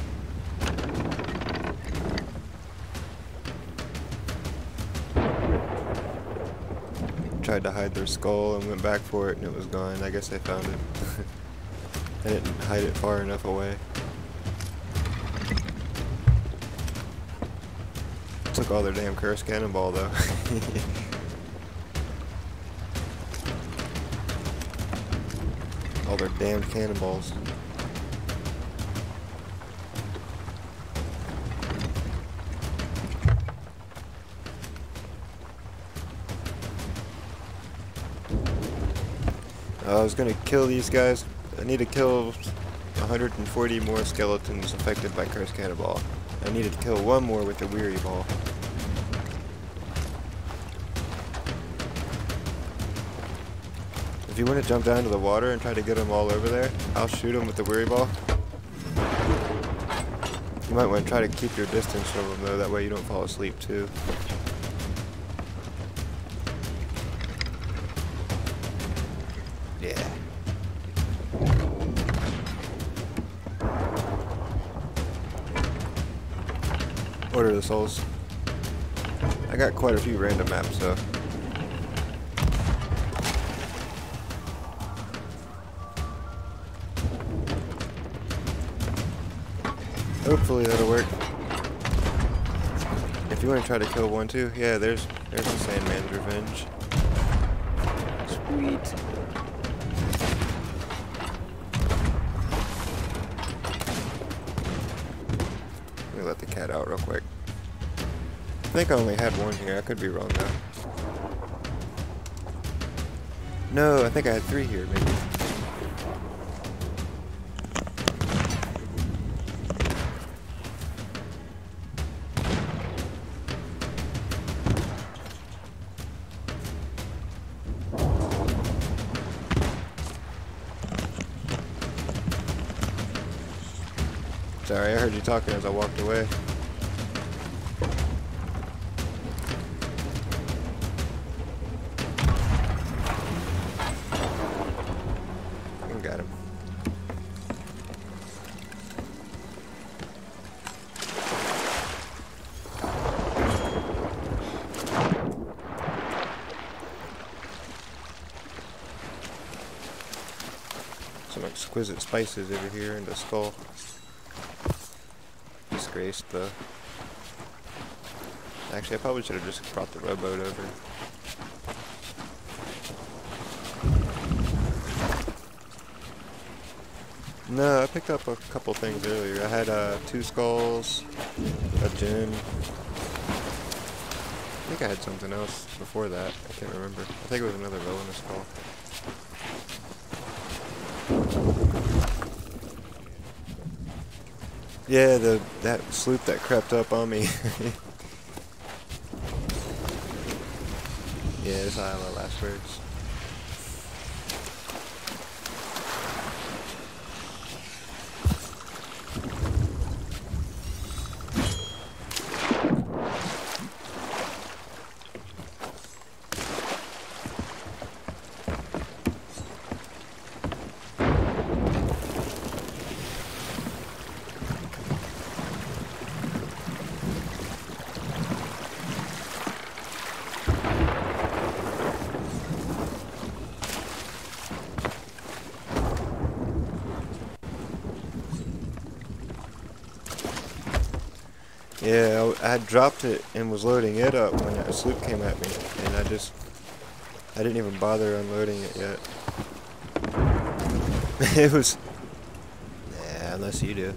Tried to hide their skull and went back for it and it was gone. I guess they found it. I didn't hide it far enough away. Took all their damn cursed cannonball though. All their damn cannonballs. I was gonna kill these guys. I need to kill one hundred forty more skeletons affected by cursed cannonball. I needed to kill one more with the weary ball. If you want to jump down to the water and try to get them all over there, I'll shoot them with the weary ball. You might want to try to keep your distance from them though, that way you don't fall asleep too. Yeah. Order of the Souls. I got quite a few random maps though. Hopefully that'll work. If you want to try to kill one too, yeah, there's there's the Sandman's Revenge. Sweet. Let me let the cat out real quick. I think I only had one here. I could be wrong though. No, I think I had three here, maybe. Sorry, I heard you talking as I walked away. Got him. Some exquisite spices over here in the skull. Disgraced the. Actually, I probably should have just brought the rowboat over. No, I picked up a couple things earlier. I had uh, two skulls, a gin. I think I had something else before that. I can't remember. I think it was another villainous skull. Yeah, the that sloop that crept up on me. Yeah, that's how I my last words. Yeah, I, I had dropped it and was loading it up when that sloop came at me, and I just, I didn't even bother unloading it yet. It was, yeah, unless you do.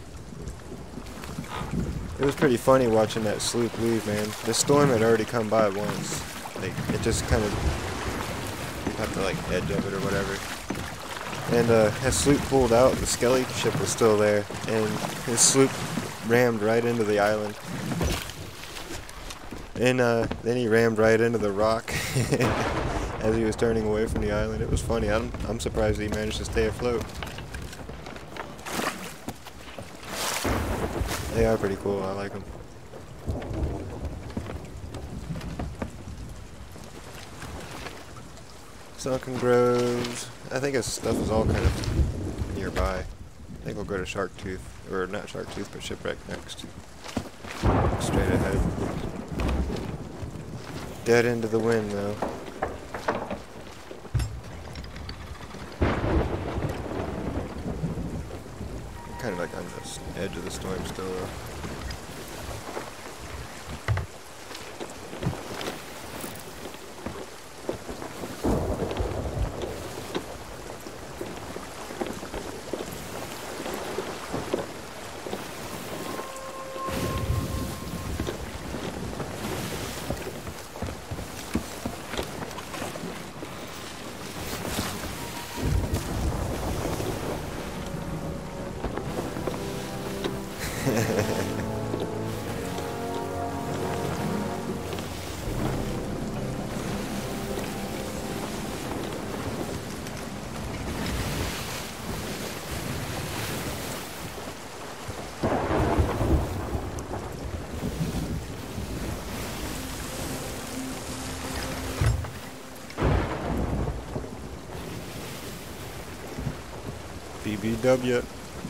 It was pretty funny watching that sloop leave, man. The storm had already come by once. Like, it just kind of, you have to like edge of it or whatever. And uh, that sloop pulled out, the Skelly ship was still there, and his sloop rammed right into the island. And uh, then he rammed right into the rock as he was turning away from the island. It was funny. I'm, I'm surprised he managed to stay afloat. They are pretty cool. I like them. Sunken Groves. I think this stuff is all kind of nearby. I think we'll go to Shark Tooth. Or not Shark Tooth, but Shipwreck next. Straight ahead. Dead into the wind, though. Kind of like on the edge of the storm still, though. B B W.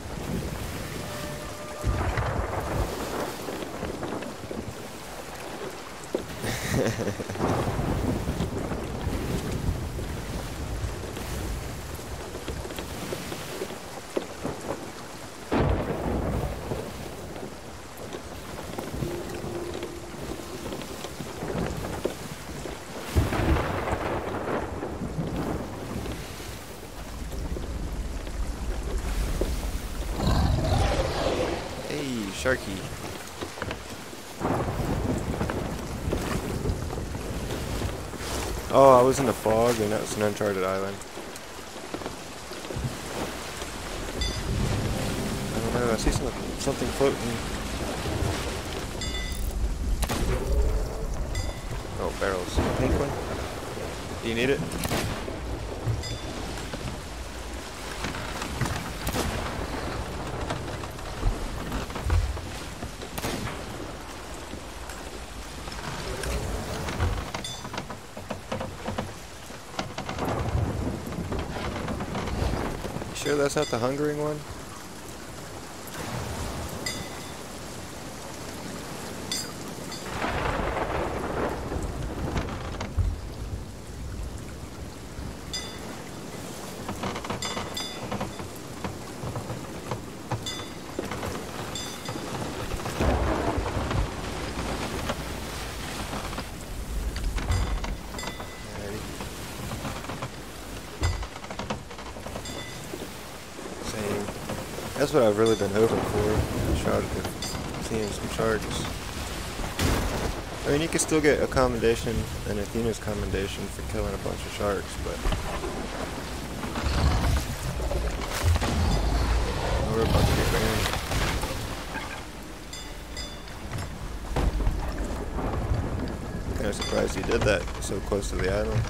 Sharky. Oh, I was in the fog, and that was an uncharted island. I don't know, I see some, something floating. Oh, barrels. Pink one? Do you need it? Sure that's not the hungering one? That's what I've really been hoping for. Shot at seeing some sharks. I mean, you can still get a commendation, and Athena's commendation for killing a bunch of sharks, but oh, we're about to get banned. Kind of surprised he did that so close to the island.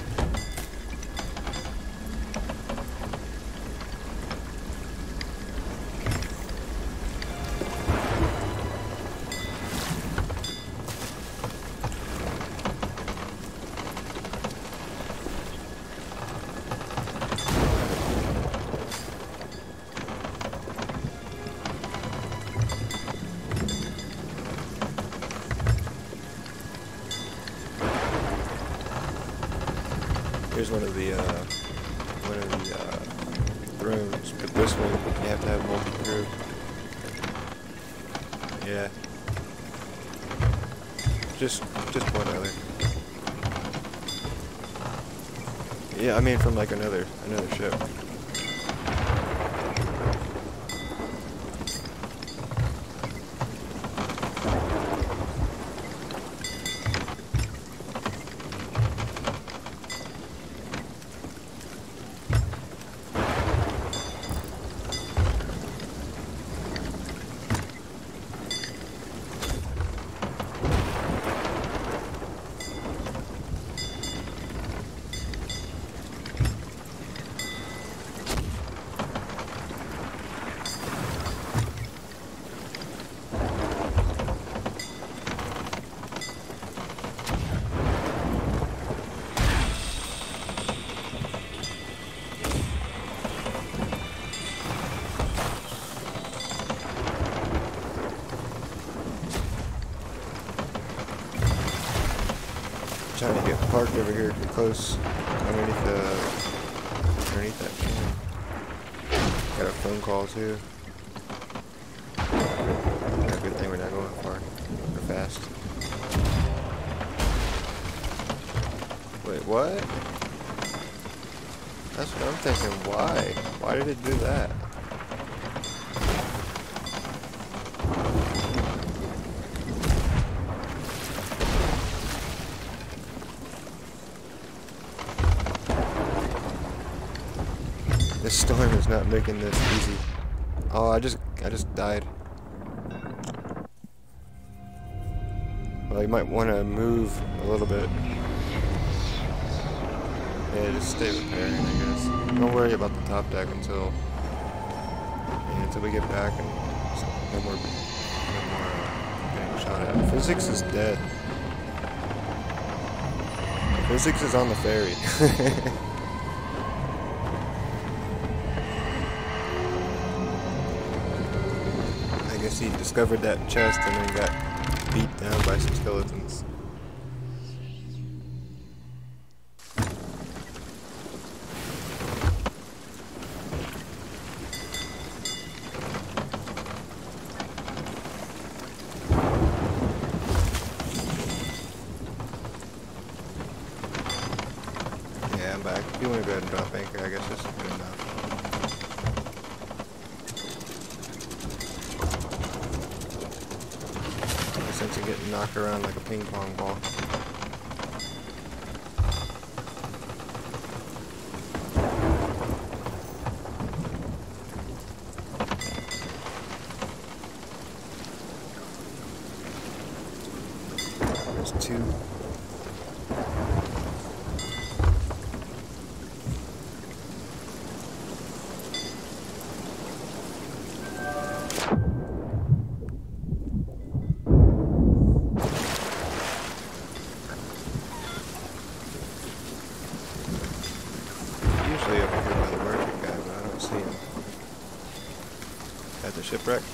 Here's one of the uh, one of the uh, rooms, but this one you have to have multi-crew. Yeah, just just one other. Yeah, I mean from like another another ship. Trying to get parked over here close underneath the underneath that chain. Got a phone call too. Yeah, good thing we're not going far or fast. Wait, what? That's what I'm thinking. Why? Why did it do that? This storm is not making this easy. Oh, I just, I just died. Well, you might want to move a little bit. Yeah, just stay repairing, I guess. Don't worry about the top deck until, yeah, until we get back and no more, no more uh, getting shot at. Physics is dead. Physics is on the ferry. I guess he discovered that chest and then got beat down by some skeletons. Yeah, I'm back. If you want to go ahead and drop anchor, I guess this is good enough. Since you're getting knocked around like a ping pong ball. too. Usually up here by the merchant guy, but I don't see him. At the shipwreck.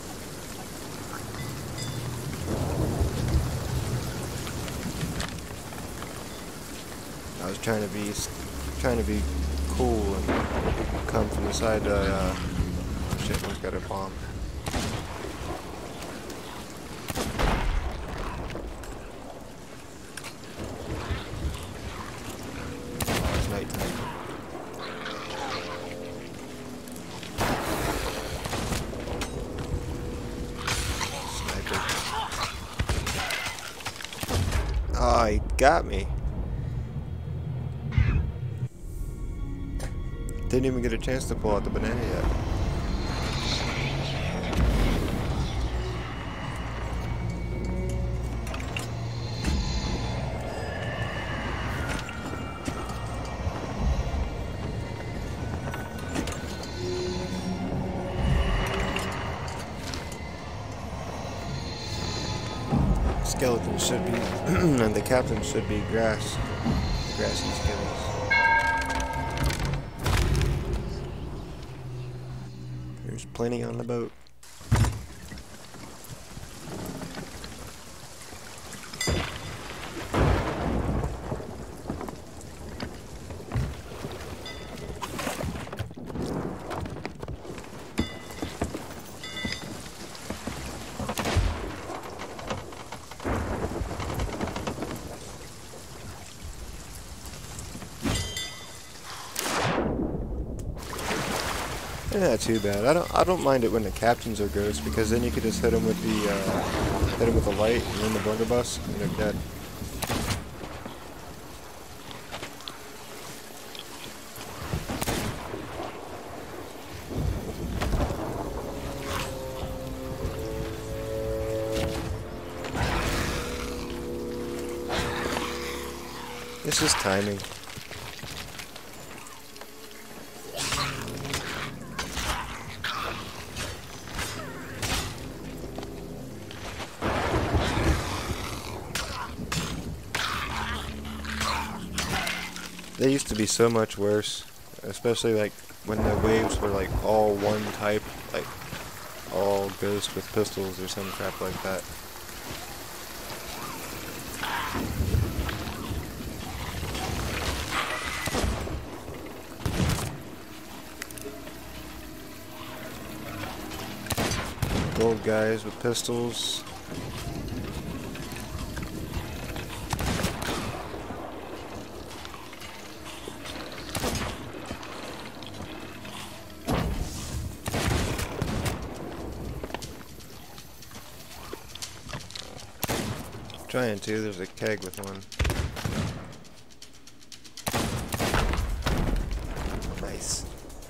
I was trying to be trying to be cool and come from the side. Uh, shit, one's got a bomb. Oh, it's nighttime. Sniper. Oh, he got me. Didn't even get a chance to pull out the banana yet. Skeleton should be, and the captain should be grass, grassy skeletons. There's plenty on the boat. They're not too bad. I don't. I don't mind it when the captains are ghosts because then you could just hit them with the uh, hit them with the light and then the blunderbuss and they're dead. It's just timing. They used to be so much worse, especially like when the waves were like all one type, like all ghosts with pistols or some crap like that. Gold guys with pistols. Trying to, there's a keg with one. Nice.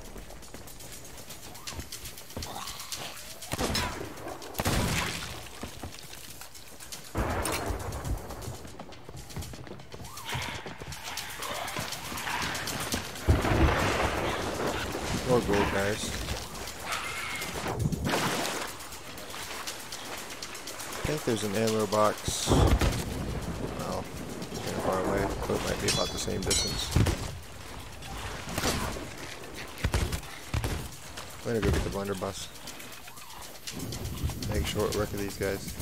More gold, guys. I think there's an ammo box. Well, it's kind of far away. Boat might be about the same distance. I'm gonna go get the blunderbuss. Make short work of these guys.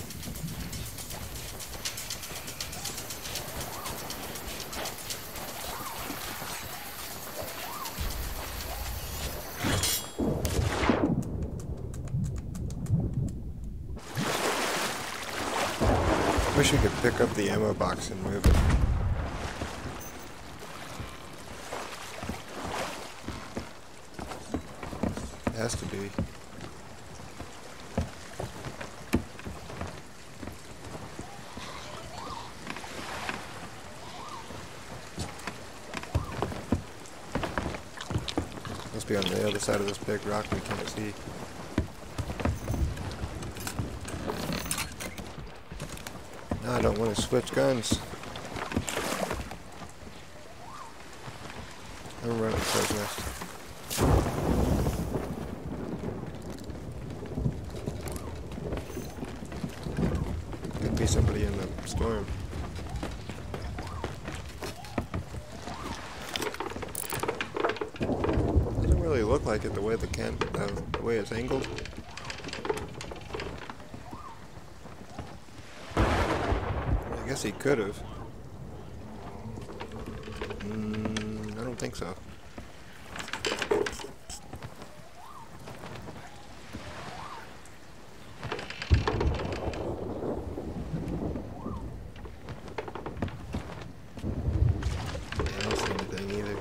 Wish we could pick up the ammo box and move it. It has to be. Must be on the other side of this big rock we can't see. I don't want to switch guns. I'm running towards nest. Could be somebody in the storm. Doesn't really look like it the way the can uh, the way it's angled. I guess he could have. Mm, I don't think so. I don't see anything either.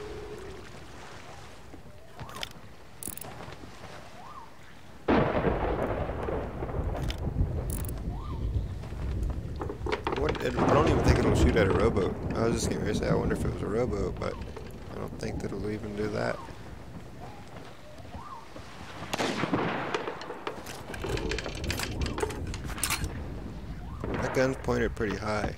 What, it, I don't even think it'll shoot at a rowboat. I was just getting ready to say, I wonder if it was a rowboat, but I don't think that it'll even do that. That gun's pointed pretty high.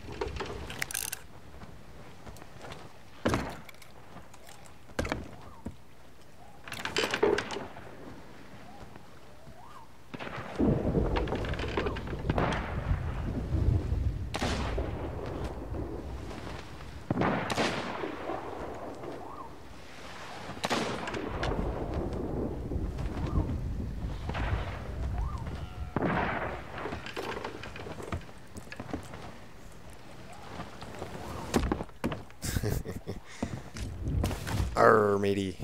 Arr, matey.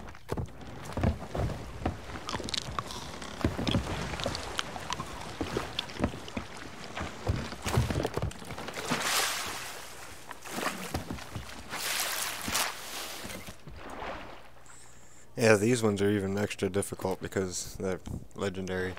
Yeah, these ones are even extra difficult because they're legendary.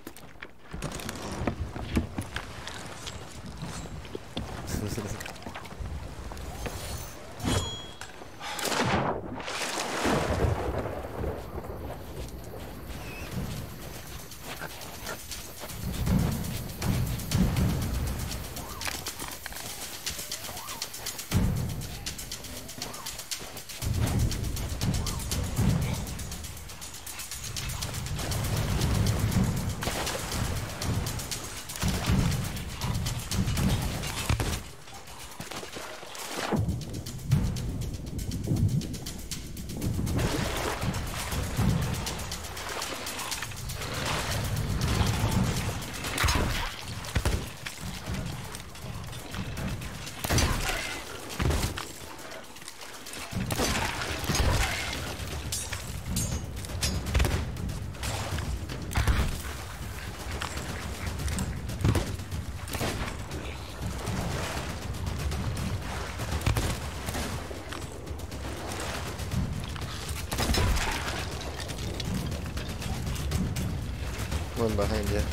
One behind you.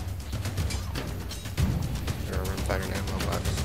Or I'm fighting ammo box.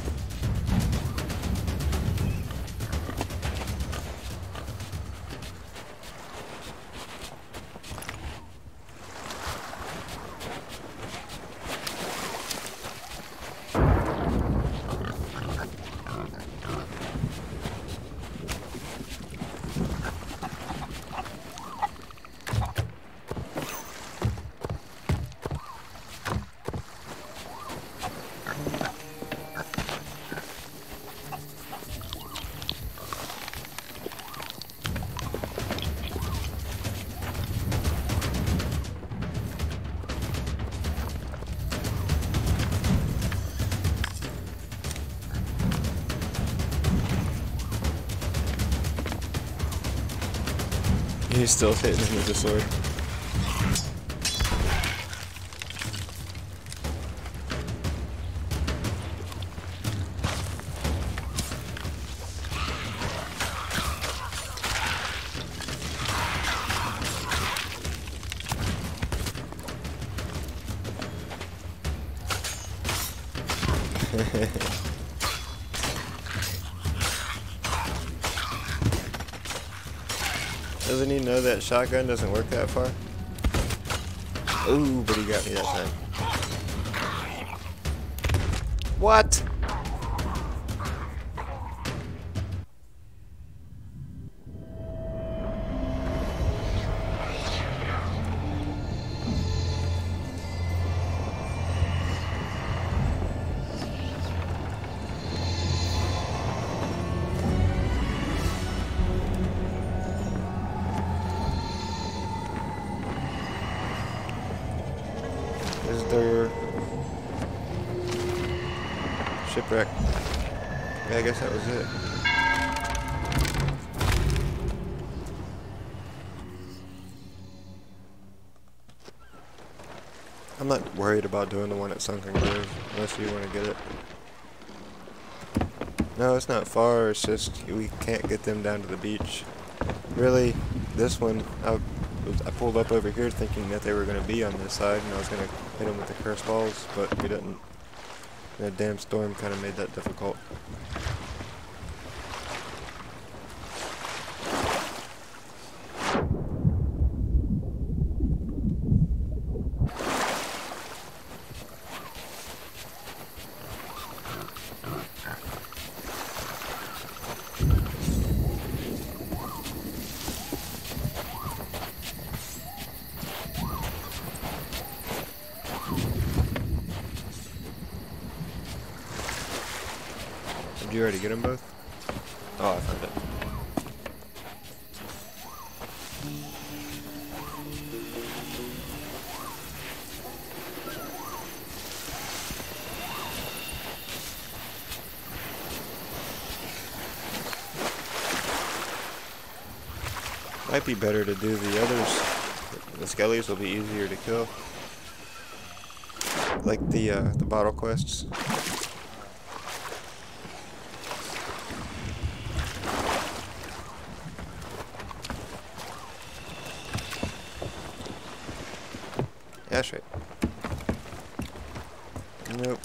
He's still hitting him with the sword. Doesn't he know that shotgun doesn't work that far? Ooh, but he got me that time. What? Is there shipwreck? Yeah, I guess that was it. I'm not worried about doing the one at Sunken Grove unless you want to get it. No, it's not far, it's just we can't get them down to the beach. Really, this one, I, was, I pulled up over here thinking that they were going to be on this side and I was going to hit them with the cursed balls, but we didn't. That damn storm kind of made that difficult. Did you already get them both? Oh, I found it. Might be better to do the others. The skellies will be easier to kill. Like the uh, the bottle quests. Yeah, that's right. Nope.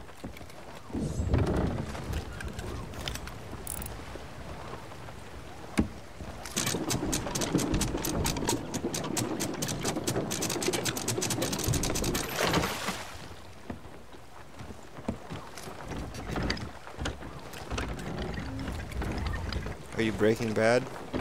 Are you Breaking Bad?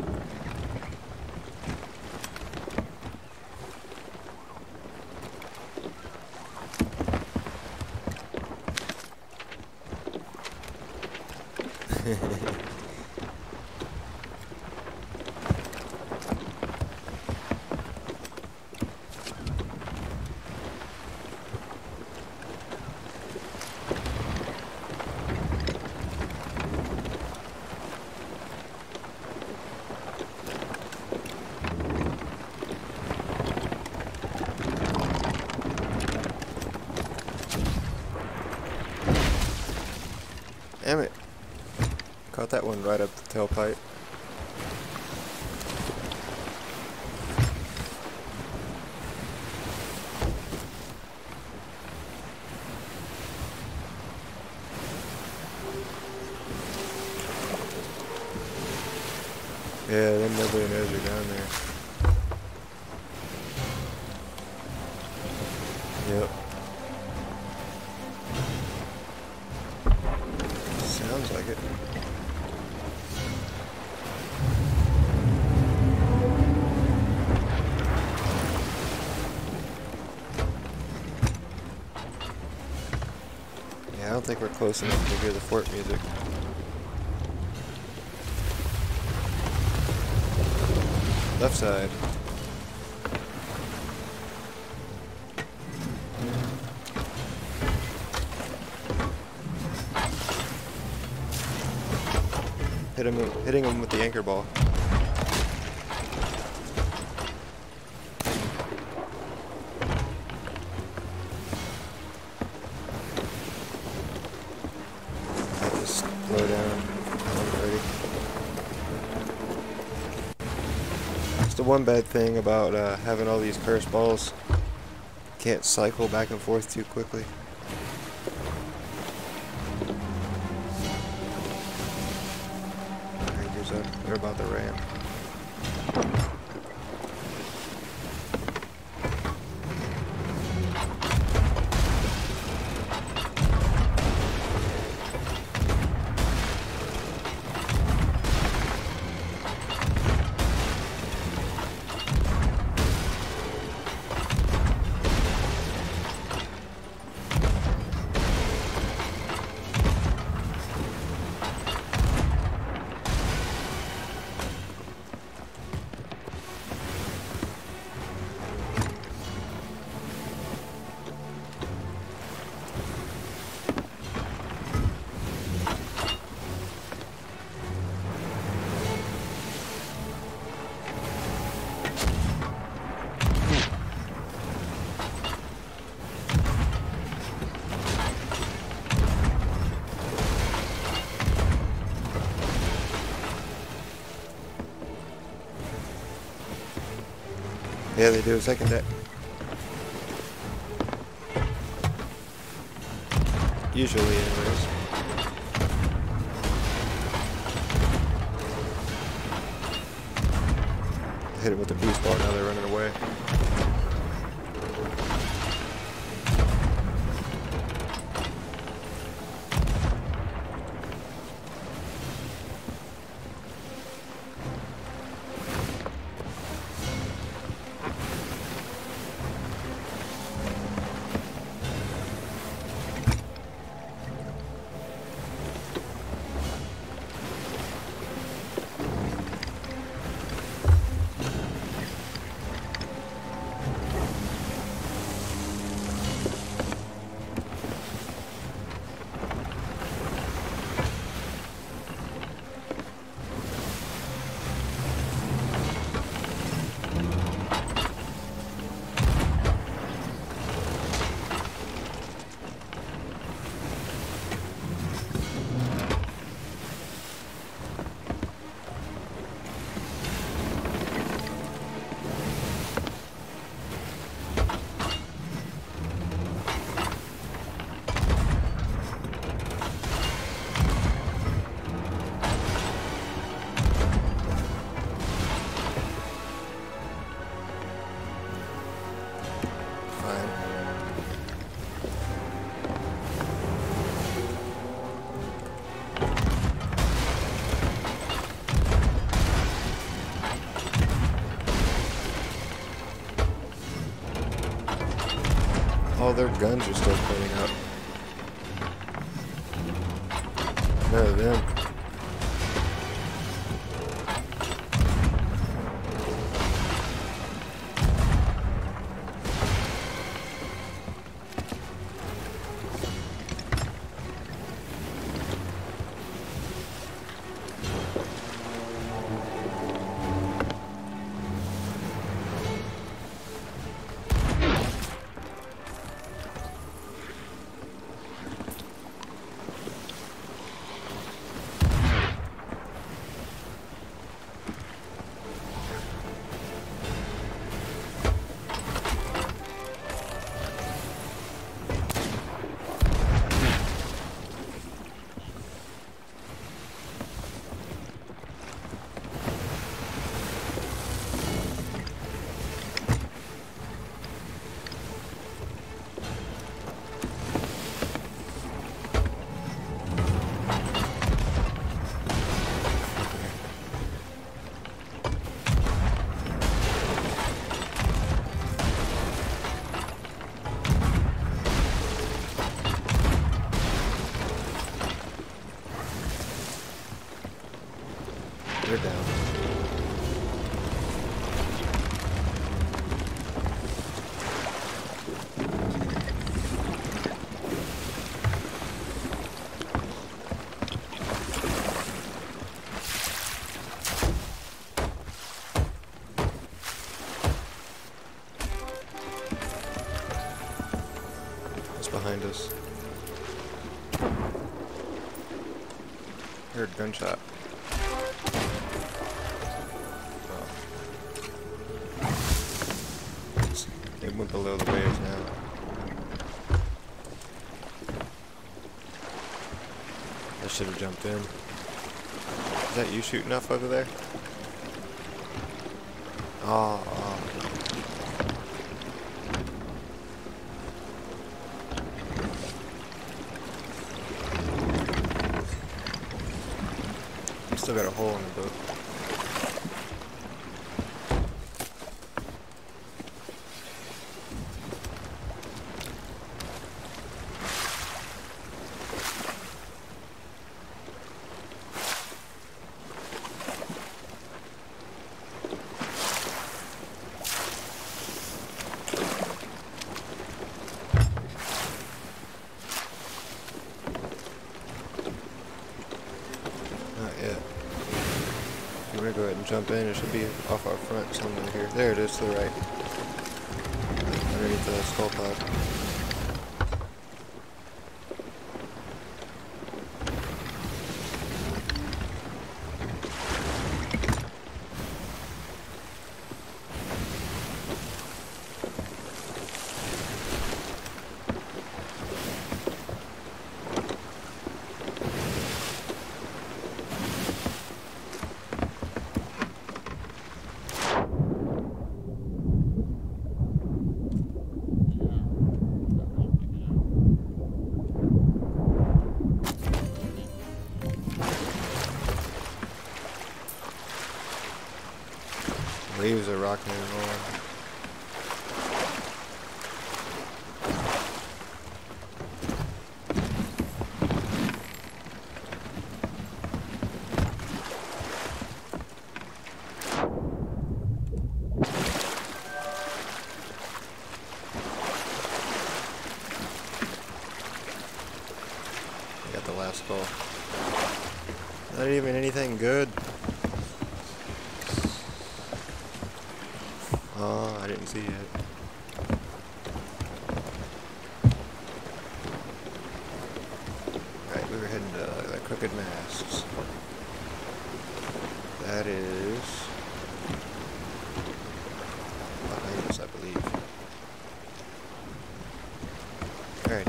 Damn it. Caught that one right up the tailpipe. Yeah, then nobody knows you're down there. Yep. Sounds like it. Yeah, I don't think we're close enough to hear the fort music. Left side. Hit him, hitting him with the anchor ball. I have to slow down already. It's the one bad thing about uh, having all these cursed balls. Can't cycle back and forth too quickly. They're about the ramp. Yeah, they do. Second deck. Usually, anyways. Hit it with the boost ball, now they're running away. All their guns are still pointing up. None of them. They're down. It's behind us. Heard a gunshot. It went below the waves now. I should have jumped in. Is that you shooting off over there? Oh, oh. Still got a hole in the boat. I'm gonna go ahead and jump in. It should be off our front somewhere here. There it is to the right. Underneath the skull cloud. Waves are rocking and rolling. I got the last skull. Not even anything good. Oh, I didn't see it. Right, we were heading to uh, the Crooked Masts. That is behind us, I believe. Alright.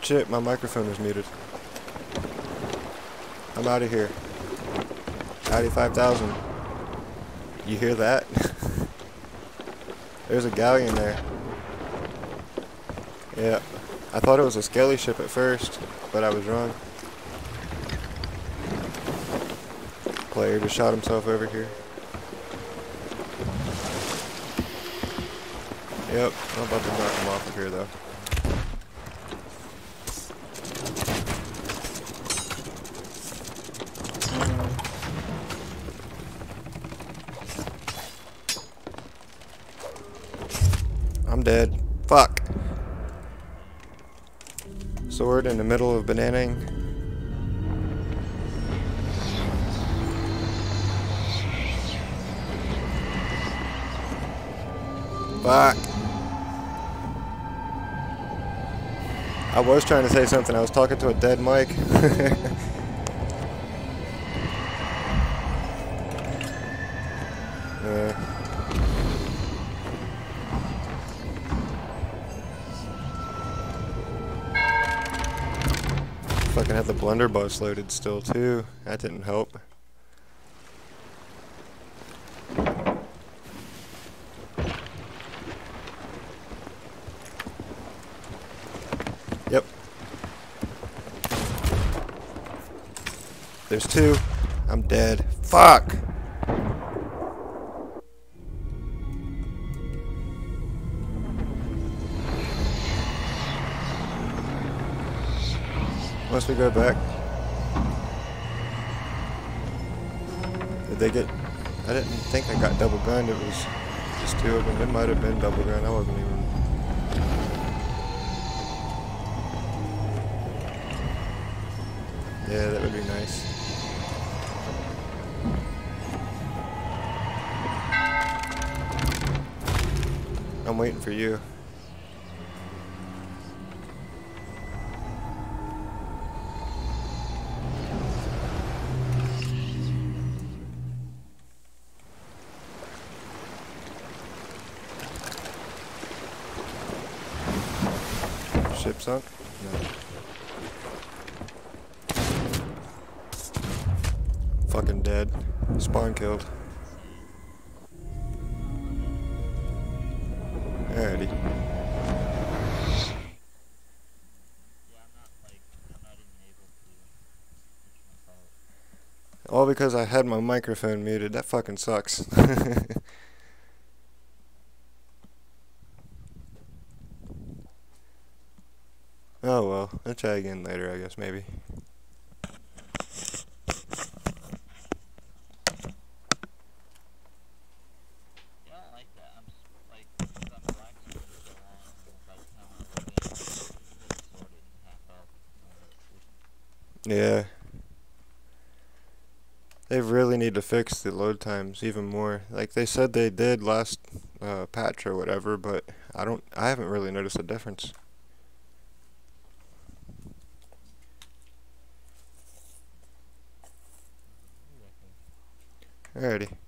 Shit, my microphone was muted. I'm out of here. Audi five thousand. You hear that? There's a galleon there. Yeah. I thought it was a scaly ship at first, but I was wrong. Player just shot himself over here. Yep, I'm about to knock him off of here though. I'm dead. Fuck. Sword in the middle of bananing. Fuck. I was trying to say something. I was talking to a dead mic. uh. Fucking had the blunderbuss loaded still too. That didn't help. Yep. There's two. I'm dead. Fuck! Must we go back? Did they get... I didn't think I got double gunned. It was just two of them. It might have been double gunned. I wasn't even... Yeah, that would be nice. I'm waiting for you. Ship sunk? No. Fucking dead. Spawn killed. Alrighty. All because I had my microphone muted. That fucking sucks. Oh well, I'll try again later, I guess, maybe. Yeah. They really need to fix the load times even more. Like they said they did last uh, patch or whatever, but I don't. I haven't really noticed a difference. Alrighty.